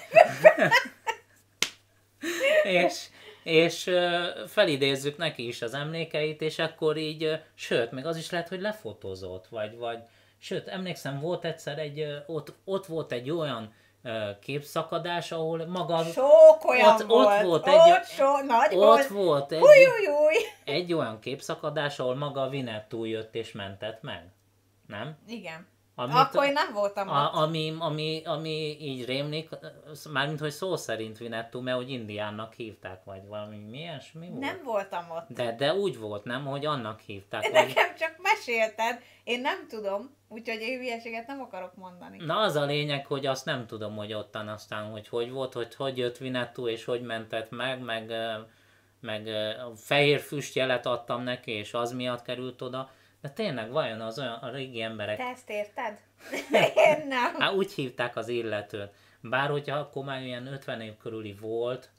és... és felidézzük neki is az emlékeit, és akkor így, sőt, még az is lehet, hogy lefotózott, vagy, vagy sőt, emlékszem, volt egyszer egy, ott, ott volt egy olyan képszakadás, ahol maga... Sok olyan ott, volt, ott volt, ott, egy, so, nagy ott volt, volt egy, Ujjjjjj. egy olyan képszakadás, ahol maga a Winnetou jött és mentett meg. Nem? Igen. Amit, Akkor én nem voltam a, ott. ami, ami, ami így rémlik, mármint hogy szó szerint Winnetou, mert hogy indiánnak hívták, vagy valami ilyesmi volt. Nem voltam ott. De, de úgy volt, nem, hogy annak hívták. De vagy... nekem csak mesélted, én nem tudom, úgyhogy én hülyeséget nem akarok mondani. Na az a lényeg, hogy azt nem tudom, hogy ottan aztán, hogy hogy volt, hogy hogy jött Winnetou és hogy mentett meg, meg, meg a fehér füstjelet adtam neki, és az miatt került oda. De tényleg vajon az olyan a régi emberek... Te ezt érted? Én nem. Hát úgy hívták az illetőt. Bár hogyha akkor már ilyen ötven év körüli volt,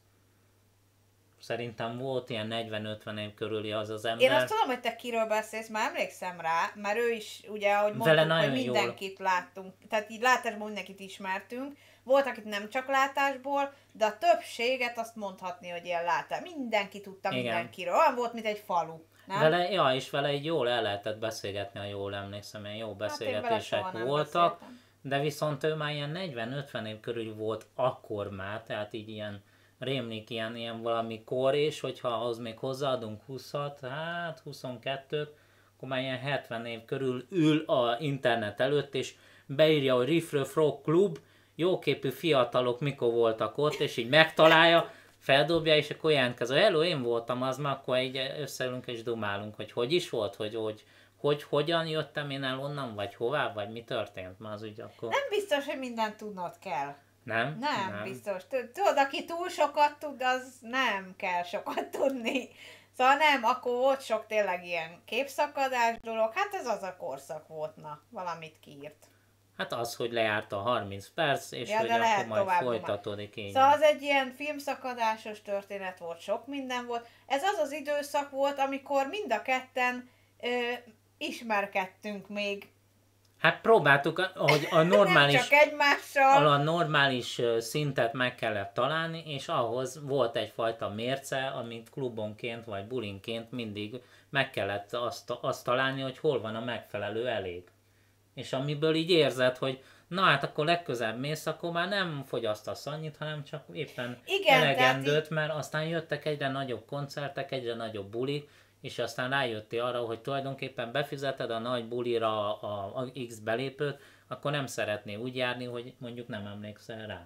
szerintem volt ilyen negyven-ötven év körüli az az ember. Én azt tudom, hogy te kiről beszélsz, már emlékszem rá, mert ő is, ugye, ahogy mondtuk, hogy mindenkit jól. láttunk, tehát így látásból mindenkit ismertünk. Volt, akit nem csak látásból, de a többséget azt mondhatni, hogy ilyen látás. Mindenki tudta igen. mindenkiről. Olyan volt, mint egy falu. Nem? Vele, ja, és vele így jól el lehetett beszélgetni, ha jól emlékszem, ilyen jó beszélgetések hát voltak, beszéltem. De viszont ő már ilyen negyven-ötven év körül volt akkor már, tehát így ilyen rémlik ilyen, ilyen valami kor, és hogyha ahhoz még hozzáadunk húszat, hát huszonkettőt, akkor már ilyen hetven év körül ül a internet előtt, és beírja, hogy Riffre Frog Club, jóképű fiatalok mikor voltak ott, és így megtalálja, feldobja, és akkor jelentkező. Hello, én voltam az, már akkor egy összeülünk és dumálunk, hogy hogy is volt, hogy, hogy, hogy hogyan jöttem én el onnan, vagy hová, vagy mi történt már az ügy akkor. Nem biztos, hogy mindent tudnod kell. Nem? Nem, nem. biztos. Tudod, aki túl sokat tud, az nem kell sokat tudni. Szóval nem, akkor volt sok tényleg ilyen képszakadás dolog, hát ez az a korszak volt, na, valamit kiírt. Hát az, hogy lejárt a harminc perc, és ja, hogy akkor majd folytatódik így. Szóval az egy ilyen filmszakadásos történet volt, sok minden volt. Ez az az időszak volt, amikor mind a ketten ö, ismerkedtünk még. Hát próbáltuk, hogy a normális, nem csak egymással. A normális szintet meg kellett találni, és ahhoz volt egyfajta mérce, amit klubonként vagy bulinként mindig meg kellett azt, azt találni, hogy hol van a megfelelő elég. És amiből így érzed, hogy na hát akkor legközelebb mész, akkor már nem fogyasztasz annyit, hanem csak éppen igen, elegendőt, így... mert aztán jöttek egyre nagyobb koncertek, egyre nagyobb bulik, és aztán rájöttél arra, hogy tulajdonképpen befizeted a nagy bulira a, a X belépőt, akkor nem szeretné úgy járni, hogy mondjuk nem emlékszel rá.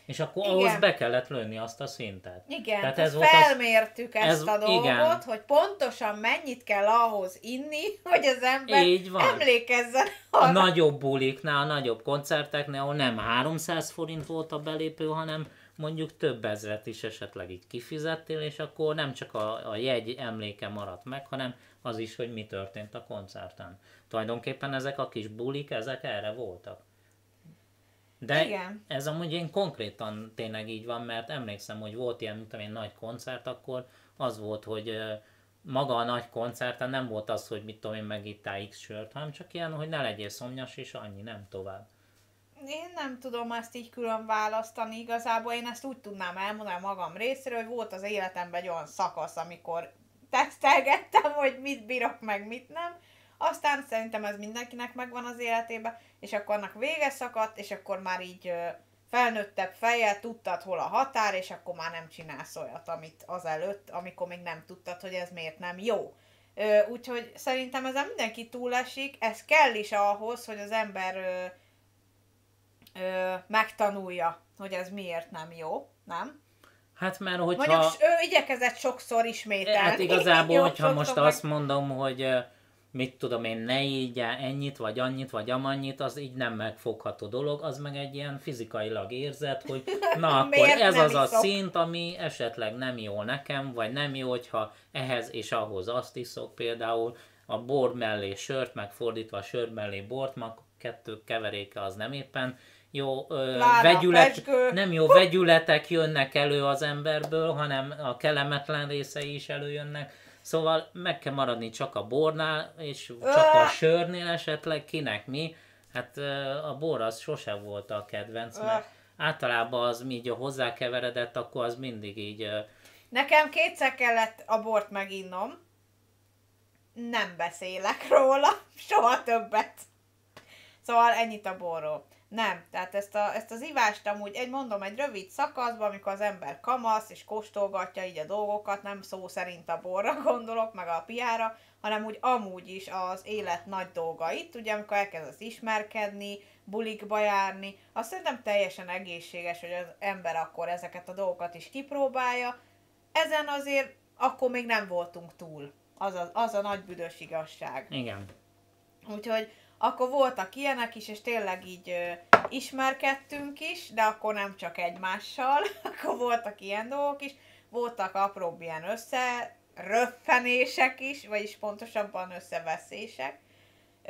És akkor Igen. ahhoz be kellett lőni azt a szintet. Igen, tehát ez ez volt felmértük az, ezt ez, a dolgot, igen. hogy pontosan mennyit kell ahhoz inni, hogy az ember Így van. emlékezzen A arra. nagyobb buliknál, a nagyobb koncerteknél, ahol nem háromszáz forint volt a belépő, hanem mondjuk több ezret is esetleg így kifizettél, és akkor nem csak a, a jegy emléke maradt meg, hanem az is, hogy mi történt a koncerten. Tulajdonképpen ezek a kis bulik, ezek erre voltak. De Igen. ez amúgy én konkrétan tényleg így van, mert emlékszem, hogy volt ilyen, mint egy nagy koncert, akkor az volt, hogy ö, maga a nagy koncerten nem volt az, hogy mit tudom én, megittál X sört, hanem csak ilyen, hogy ne legyél szomjas, és annyi, nem tovább. Én nem tudom ezt így külön választani igazából, én ezt úgy tudnám elmondani magam részéről, hogy volt az életemben egy olyan szakasz, amikor tesztelgettem, hogy mit bírok meg, mit nem. Aztán szerintem ez mindenkinek megvan az életében, és akkor annak vége szakadt, és akkor már így ö, felnőttebb fejjel tudtad, hol a határ, és akkor már nem csinálsz olyat, amit azelőtt, amikor még nem tudtad, hogy ez miért nem jó. Ö, úgyhogy szerintem ezen mindenki túlesik, ez kell is ahhoz, hogy az ember ö, ö, megtanulja, hogy ez miért nem jó, nem? Hát mert hogyha... Mondjuk ő igyekezett sokszor ismételni. Hát igazából, Jó, hogyha most sokszor azt meg... mondom, hogy ö, mit tudom én, ne így ennyit, vagy annyit, vagy amannyit, az így nem megfogható dolog, az meg egy ilyen fizikailag érzet, hogy na akkor Miért ez nem az a iszok? szint, ami esetleg nem jó nekem, vagy nem jó, hogyha ehhez és ahhoz azt iszok, például a bor mellé sört, meg fordítva a sör mellé bort, ma kettő keveréke az nem éppen jó, ö, Pláne a vegyület, pezsgő. nem jó vegyületek jönnek elő az emberből, hanem a kellemetlen részei is előjönnek. Szóval meg kell maradni csak a bornál, és csak a sörnél esetleg, kinek mi. Hát ö, a bor az sose volt a kedvenc, mert általában az így hozzákeveredett, akkor az mindig így... ö, Nekem kétszer kellett a bort meginnom. Nem beszélek róla, soha többet. Szóval ennyit a borról. Nem, tehát ezt, a, ezt az ivást amúgy, egy mondom, egy rövid szakaszban, amikor az ember kamasz és kóstolgatja így a dolgokat, nem szó szerint a borra gondolok, meg a piára, hanem úgy amúgy is az élet nagy dolgait, ugye amikor elkezdesz ismerkedni, bulikba járni, azt szerintem teljesen egészséges, hogy az ember akkor ezeket a dolgokat is kipróbálja. Ezen azért akkor még nem voltunk túl. Az a, az a nagy büdös igazság. Igen. Úgyhogy akkor voltak ilyenek is, és tényleg így ö, ismerkedtünk is, de akkor nem csak egymással, akkor voltak ilyen dolgok is, voltak apróbb ilyen összeröffenések is, vagyis pontosabban összeveszések. Ö,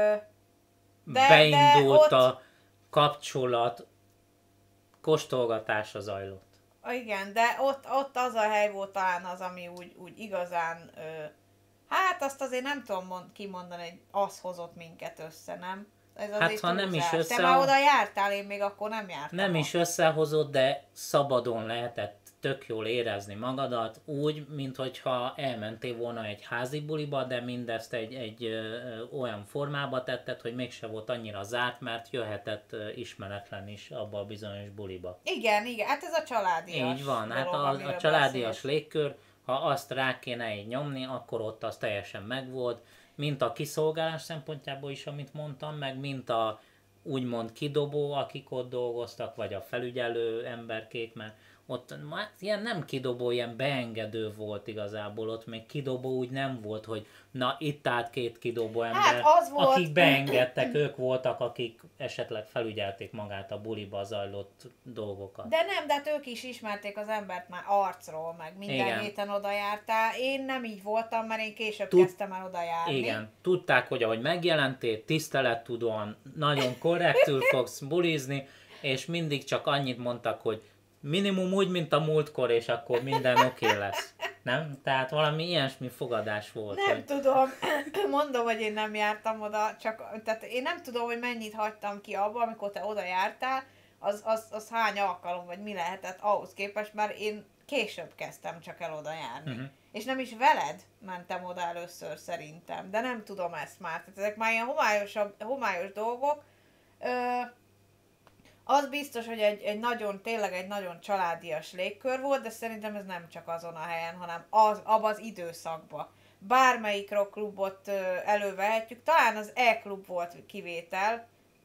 De, Beindult de ott, a kapcsolat, kóstolgatása zajlott. igen, de ott, ott az a hely volt talán az, ami úgy, úgy igazán... Ö, Hát azt azért nem tudom mond, kimondani, hogy az hozott minket össze, nem? Ez Hát, azért ha nem túlzás. is össze- Te már oda jártál, én még akkor nem jártam. Nem ott. is összehozott, de szabadon lehetett tök jól érezni magadat, úgy, mint hogyha elmentél volna egy házi buliba, de mindezt egy, egy ö, ö, olyan formába tetted, hogy mégse volt annyira zárt, mert jöhetett ö, ismeretlen is abba a bizonyos buliba. Igen, igen, hát ez a családias Így van, hát dolog, a, amiről a családias beszélsz. légkör, ha azt rá kéne így nyomni, akkor ott az teljesen megvolt, mint a kiszolgálás szempontjából is, amit mondtam, meg mint a úgymond kidobó, akik ott dolgoztak, vagy a felügyelő emberkék, mert ott már ilyen nem kidobó, ilyen beengedő volt igazából, ott még kidobó úgy nem volt, hogy na itt állt két kidobó ember, Hát az volt. akik beengedtek, ők voltak, akik esetleg felügyelték magát a buliba zajlott dolgokat. De nem, de hát ők is ismerték az embert már arcról, meg minden Igen. héten oda jártál. Én nem így voltam, mert én később Tud- kezdtem el oda járni. Igen, tudták, hogy ahogy megjelentél, tisztelettudóan, nagyon korrektül fogsz bulizni, és mindig csak annyit mondtak, hogy minimum úgy, mint a múltkor, és akkor minden oké okay lesz. Nem? Tehát valami ilyesmi fogadás volt. Nem hogy... tudom, mondom, hogy én nem jártam oda, csak, tehát én nem tudom, hogy mennyit hagytam ki abba, amikor te oda jártál, az, az, az hány alkalom, vagy mi lehetett ahhoz képest, mert én később kezdtem csak el oda járni. Uh-huh. És nem is veled mentem oda először szerintem, de nem tudom ezt már. Tehát ezek már ilyen homályosabb, homályos dolgok. Ö, az biztos, hogy egy, egy nagyon, tényleg egy nagyon családias légkör volt, de szerintem ez nem csak azon a helyen, hanem az, abban az időszakban. Bármelyik rockklubot ö, elővehetjük, talán az E-klub volt kivétel,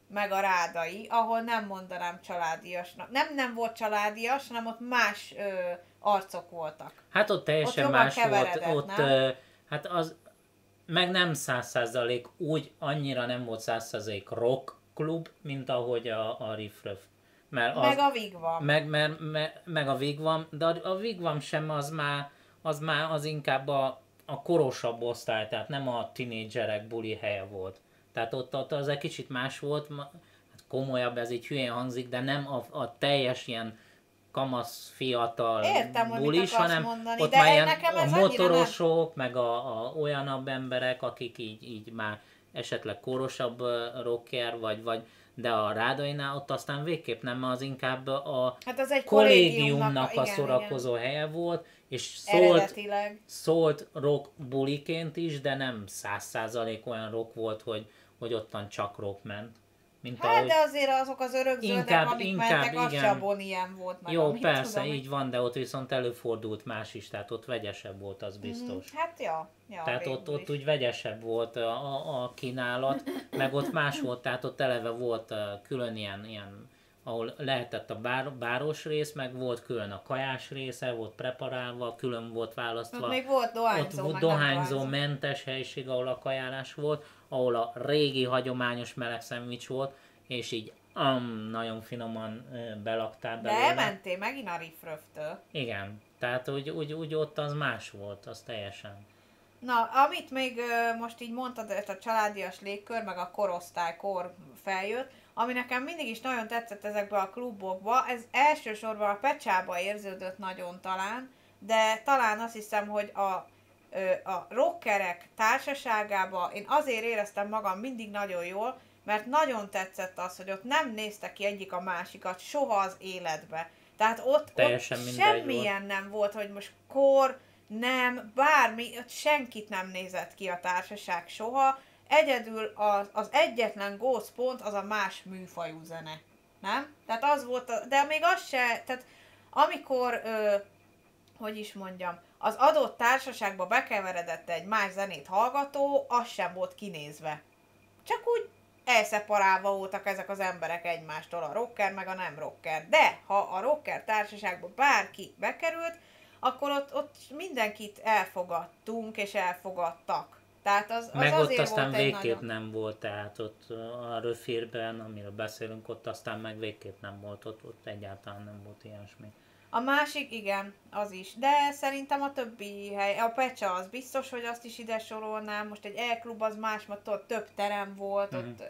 meg a Rádai, ahol nem mondanám családiasnak. Nem nem volt családias, hanem ott más ö, arcok voltak. Hát ott teljesen Ott más volt, keveredett, ott nem? ö, hát az meg nem száz százalék, úgy annyira nem volt száz százalék rock klub, mint ahogy a, a Riff Raff. Mert az, Meg a Wigwam. meg, meg, meg, meg a Wigwam, de a, a Wigwam sem az már, az már az inkább a, a korosabb osztály, tehát nem a tinédzserek buli helye volt. Tehát ott, ott az egy kicsit más volt, hát komolyabb, ez így hülyén hangzik, de nem a, a teljes ilyen kamasz fiatal Értem, hogy mit bulis, akarsz hanem mondani, ott de már én ilyen nekem a ez annyira motorosok, meg a, a olyanabb emberek, akik így, így már esetleg korosabb uh, rocker, vagy, vagy de a Rádainál ott aztán végképp nem, az inkább a Hát az egy kollégiumnak kollégiumnak, a igen, szórakozó helye volt, és igen, szólt, eredetileg. szólt rock buliként is, de nem száz százalék olyan rock volt, hogy, hogy ottan csak rock ment. Mint Hát ahogy... de azért azok az örök zöldek, Inkább- amik inkább, mentek, az igen. se a Boniem volt meg. Jó, amit persze, tudom, így van, de ott viszont előfordult más is, tehát ott vegyesebb volt, az biztos. hogy- Hát ja, ja Tehát ott, végül ott is. úgy vegyesebb volt a, a, a kínálat, meg ott más volt, tehát ott eleve volt uh, külön ilyen, ilyen, ahol lehetett a bár, báros rész, meg volt külön a kajás része, volt preparálva, külön volt választva. Ott még volt dohányzó, Ott meg volt nem dohányzó, dohányzó. mentes helység, ahol a kajálás volt, ahol a régi hagyományos meleg szendvics volt, és így um, nagyon finoman uh, belaktál De belőle. elmentél megint a Riff Raff-től. Igen, tehát úgy, úgy, úgy ott az más volt, az teljesen. Na, amit még ö, most így mondtad, ez a családias légkör, meg a korosztály, kor feljött, ami nekem mindig is nagyon tetszett ezekbe a klubokba, ez elsősorban a Pecsába érződött nagyon talán, de talán azt hiszem, hogy a, ö, a rockerek társaságába én azért éreztem magam mindig nagyon jól, mert nagyon tetszett az, hogy ott nem nézte ki egyik a másikat soha az életbe. Tehát ott, Teljesen ott mindegy semmilyen nem volt, hogy most kor, nem, bármi, ott senkit nem nézett ki a társaság soha. Egyedül az, az egyetlen gócpont az a más műfajú zene. Nem? Tehát az volt, a, de még az se, tehát amikor, ö, hogy is mondjam, az adott társaságba bekeveredett egy más zenét hallgató, az sem volt kinézve. Csak úgy elszeparálva voltak ezek az emberek egymástól, a rocker meg a nem rocker. De ha a rocker társaságba bárki bekerült, akkor ott, ott mindenkit elfogadtunk és elfogadtak. Tehát az, az Meg ott azért aztán volt egy végképp nagyon... nem volt, tehát ott a röférben, amiről beszélünk, ott aztán meg végképp nem volt, ott, ott egyáltalán nem volt ilyesmi. A másik, igen, az is. De szerintem a többi hely, a Pecsa az biztos, hogy azt is ide sorolnám. Most egy E-klub az más, mert ott több terem volt, Mhm. ott...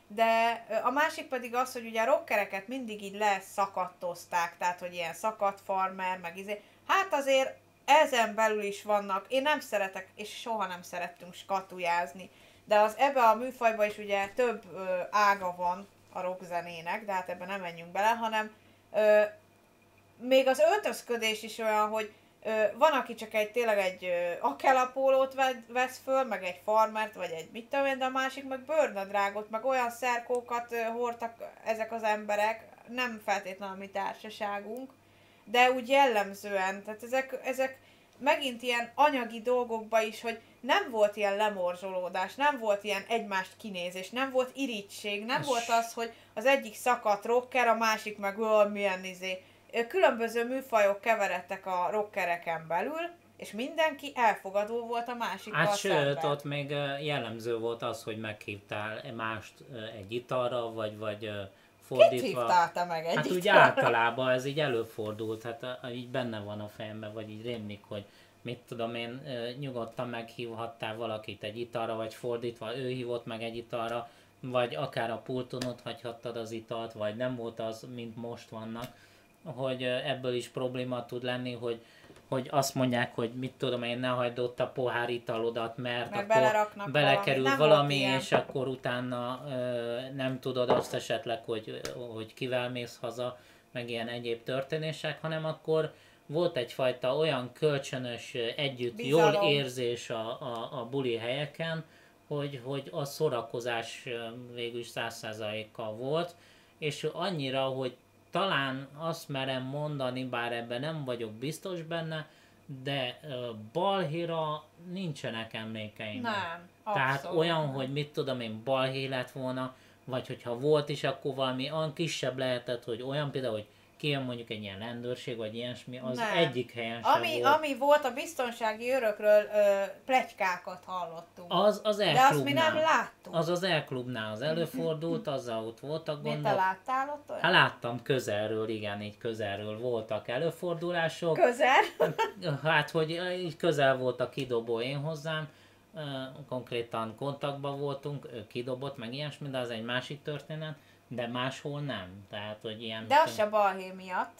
De ö, a másik pedig az, hogy ugye a rockereket mindig így leszakadtozták, tehát hogy ilyen szakadt farmer, meg izé. Hát azért ezen belül is vannak, én nem szeretek, és soha nem szerettünk skatujázni, de az ebbe a műfajba is ugye több ö, ága van a rockzenének, de hát ebben nem menjünk bele, hanem ö, még az öltözködés is olyan, hogy ö, van, aki csak egy tényleg egy ö, akelapólót vesz föl, meg egy farmert, vagy egy mit tudom én, de a másik meg bőrnadrágot, meg olyan szerkókat ö, hordtak ezek az emberek, nem feltétlenül a mi társaságunk, de úgy jellemzően, tehát ezek, ezek megint ilyen anyagi dolgokba is, hogy nem volt ilyen lemorzsolódás, nem volt ilyen egymást kinézés, nem volt irigység, nem És- volt az, hogy az egyik szakadt rocker, a másik meg ó, milyen izé. Különböző műfajok keveredtek a rockereken belül, és mindenki elfogadó volt a másikkal Hát sőt, szemben. ott még ö, jellemző volt az, hogy meghívtál mást ö, egy italra, vagy, vagy ö, Kit fordítva. hívtál te meg egy Hát úgy italra? általában ez így előfordult, hát ö, így benne van a fejemben, vagy így rémlik, hogy mit tudom én, ö, nyugodtan meghívhattál valakit egy italra, vagy fordítva, ő hívott meg egy italra, vagy akár a pulton ott hagyhattad az italt, vagy nem volt az, mint most vannak, hogy ö, ebből is probléma tud lenni, hogy hogy azt mondják, hogy mit tudom én, ne hagyd ott a pohár italodat, mert, Mert akkor beleraknak belekerül valamit. Nem valami, volt ilyen. és akkor utána ö, nem tudod azt esetleg, hogy, hogy kivel mész haza, meg ilyen egyéb történések, hanem akkor volt egyfajta olyan kölcsönös ö, együtt Bizalom. jól érzés a, a, a buli helyeken, hogy, hogy a szórakozás ö, végül is száz százalékkal volt, és annyira, hogy talán azt merem mondani, bár ebben nem vagyok biztos benne, de ö, balhéra nincsenek emlékeim. Nem, Tehát abszolút olyan, nem. hogy mit tudom én, balhé lett volna, vagy hogyha volt is, akkor valami olyan kisebb lehetett, hogy olyan például, hogy kijön mondjuk egy ilyen rendőrség, vagy ilyesmi, az Nem. egyik helyen sem Ami, volt. ami volt a biztonsági őrökről, ö, pletykákat hallottunk. Az az De azt mi nem elklubnál. láttuk. Az az elklubnál az előfordult, azzal ott voltak Mit te gondok. láttál ott olyan? Hát láttam közelről, igen, így közelről voltak előfordulások. Közel. Hát, hogy így közel volt a kidobó én hozzám, konkrétan kontaktban voltunk, ő kidobott, meg ilyesmi, de az egy másik történet, de máshol nem. Tehát, hogy ilyen... De az se balhé miatt.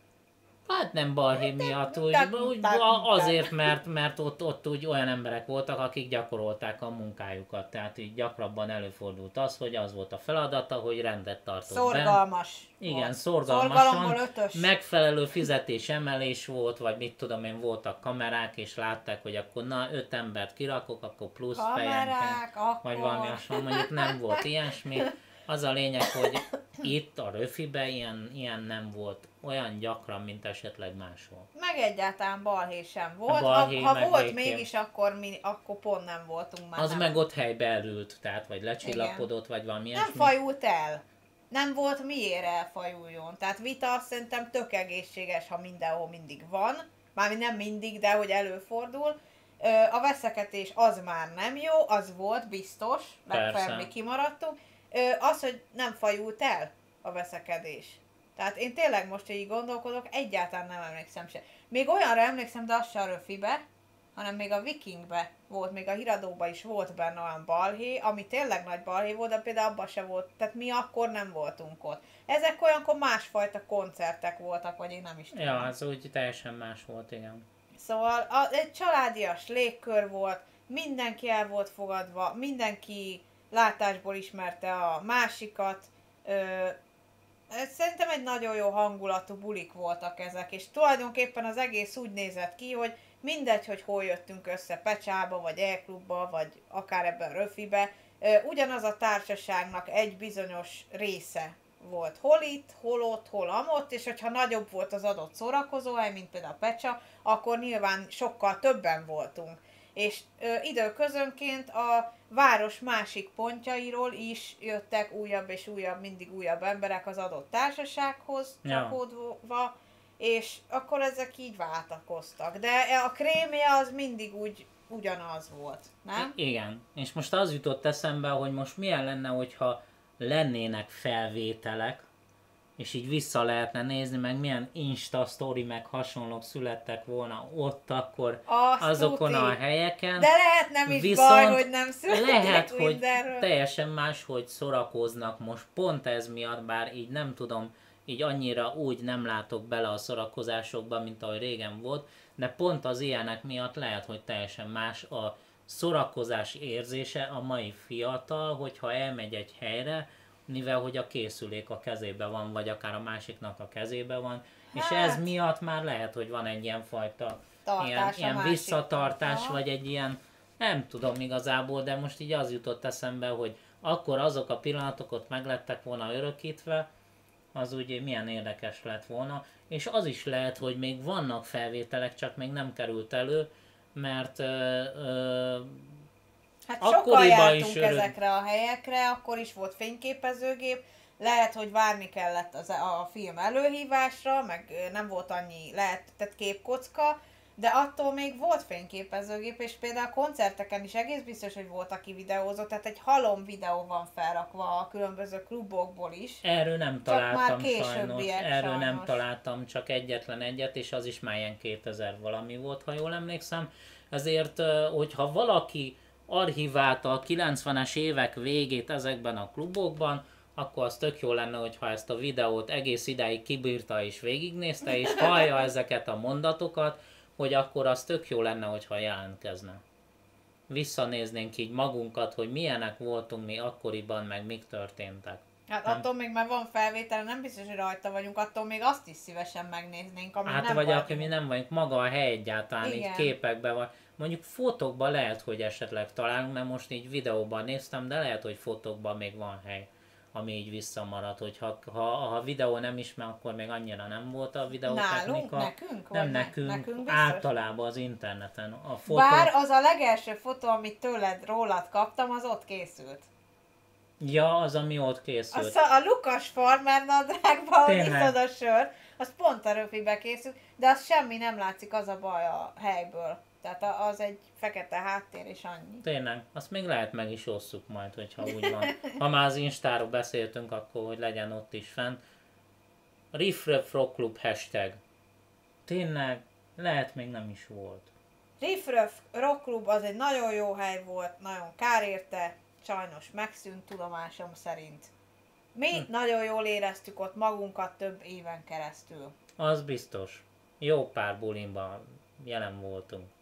Hát nem balhé miatt, úgy, tak- úgy, tak- azért, mert, mert ott, ott úgy olyan emberek voltak, akik gyakorolták a munkájukat. Tehát így gyakrabban előfordult az, hogy az volt a feladata, hogy rendet tartott Szorgalmas. benn. Igen, volt. szorgalmasan, Szorgalomból ötös. megfelelő fizetés emelés volt, vagy mit tudom én, voltak kamerák, és látták, hogy akkor na, öt embert kirakok, akkor plusz fejenként, Kamerák, akkor... vagy valami hasonló, mondjuk nem volt ilyesmi. Az a lényeg, hogy itt a Röfibe ilyen, ilyen nem volt olyan gyakran, mint esetleg máshol. Meg egyáltalán balhé sem volt. balhé ha ha meg volt végképp. mégis, akkor, mi, akkor pont nem voltunk már. Az nem. meg ott helybe elült, tehát vagy lecsillapodott, vagy valami Nem ilyesmi. fajult el. Nem volt miért elfajuljon. Tehát vita azt szerintem tök egészséges, ha mindenhol mindig van. Mármint nem mindig, de hogy előfordul. Ö, A veszekedés az már nem jó, az volt biztos, legfeljebb mi kimaradtunk. Ö, Az, hogy nem fajult el a veszekedés. Tehát én tényleg most, hogy így gondolkodok, egyáltalán nem emlékszem se. Még olyanra emlékszem, de az se a Röfibe, hanem még a Vikingbe volt, még a híradóban is volt benne olyan balhé, ami tényleg nagy balhé volt, de például abban se volt, tehát mi akkor nem voltunk ott. Ezek olyankor másfajta koncertek voltak, vagy én nem is tudom. Ja, az úgy teljesen más volt, igen. Szóval a, egy családias légkör volt, mindenki el volt fogadva, mindenki látásból ismerte a másikat. Ö, Szerintem egy nagyon jó hangulatú bulik voltak ezek, és tulajdonképpen az egész úgy nézett ki, hogy mindegy, hogy hol jöttünk össze, Pecsába, vagy E-klubba, vagy akár ebben Röfibe, ugyanaz a társaságnak egy bizonyos része volt hol itt, hol ott, hol amott, és hogyha nagyobb volt az adott szórakozóhely, mint például a Pecsa, akkor nyilván sokkal többen voltunk. És ö, időközönként a város másik pontjairól is jöttek újabb és újabb, mindig újabb emberek az adott társasághoz Ja. csapódva, és akkor ezek így váltakoztak. De a krémje az mindig úgy ugyanaz volt, nem? I- igen. És most az jutott eszembe, hogy most milyen lenne, hogyha lennének felvételek, és így vissza lehetne nézni, meg milyen Insta story, meg hasonlók születtek volna ott akkor Azt azokon tuti. a helyeken. De lehet nem is Viszont baj, hogy nem születik lehet, hogy mindenről. teljesen máshogy szórakoznak most pont ez miatt, bár így nem tudom, így annyira úgy nem látok bele a szórakozásokba, mint ahogy régen volt, de pont az ilyenek miatt lehet, hogy teljesen más a szórakozás érzése a mai fiatal, hogyha elmegy egy helyre, mivel hogy a készülék a kezébe van, vagy akár a másiknak a kezébe van, és Hát. ez miatt már lehet, hogy van egy ilyen fajta Tartás ilyen, a ilyen másiknak. visszatartás, Aha. vagy egy ilyen, nem tudom igazából, de most így az jutott eszembe, hogy akkor azok a pillanatok ott meglettek volna örökítve, az úgy milyen érdekes lett volna, és az is lehet, hogy még vannak felvételek, csak még nem került elő, mert ö, ö, Hát akkoriban sokkal jártunk is öröm- ezekre a helyekre, akkor is volt fényképezőgép, lehet, hogy várni kellett az, a film előhívásra, meg ö, nem volt annyi lehetett képkocka, de attól még volt fényképezőgép, és például a koncerteken is egész biztos, hogy volt, aki videózott, tehát egy halom videó van felrakva a különböző klubokból is. erről nem már találtam későbbiek sajnos, erről nem sajnos. találtam, csak egyetlen egyet, és az is már ilyen kétezer valami volt, ha jól emlékszem. Ezért, ö, hogyha valaki archiválta a kilencvenes évek végét ezekben a klubokban, akkor az tök jó lenne, hogyha ezt a videót egész idáig kibírta és végignézte, és hallja ezeket a mondatokat, hogy akkor az tök jó lenne, hogyha jelentkezne. Visszanéznénk így magunkat, hogy milyenek voltunk mi akkoriban, meg mik történtek. Hát Nem. attól még már van felvétel, nem biztos, hogy rajta vagyunk, attól még azt is szívesen megnéznénk, ami Hát nem vagy vagyunk. aki mi nem vagyunk, maga a hely egyáltalán, Igen. így képekben van. Mondjuk fotókban lehet, hogy esetleg találunk, mert most így videóban néztem, de lehet, hogy fotókban még van hely, ami így visszamarad, hogy ha, ha, ha a videó nem is, mert akkor még annyira nem volt a Nálunk? videótechnika. Nekünk? Nem Vagy ne- nekünk, nekünk biztos? általában az interneten. A fotó... Bár az a legelső fotó, amit tőled, rólad kaptam, az ott készült. Ja, az, ami ott készült. Azt a, a Lukas farmer nadrágban, hogy Tényleg. iszod a sört, az pont a röfibe készült, de az semmi nem látszik, az a baj a helyből. Tehát a- az egy fekete háttér és annyi. Tényleg, azt még lehet meg is osszuk majd, hogyha úgy van. Ha már az Instáról beszéltünk, akkor hogy legyen ott is fent. Riff Raff Rock Club hashtag. Tényleg, lehet még nem is volt. Riff Raff Rock Club az egy nagyon jó hely volt, nagyon kár érte, sajnos megszűnt tudomásom szerint. Mi hm. nagyon jól éreztük ott magunkat több éven keresztül. Az biztos. Jó pár bulimban jelen voltunk.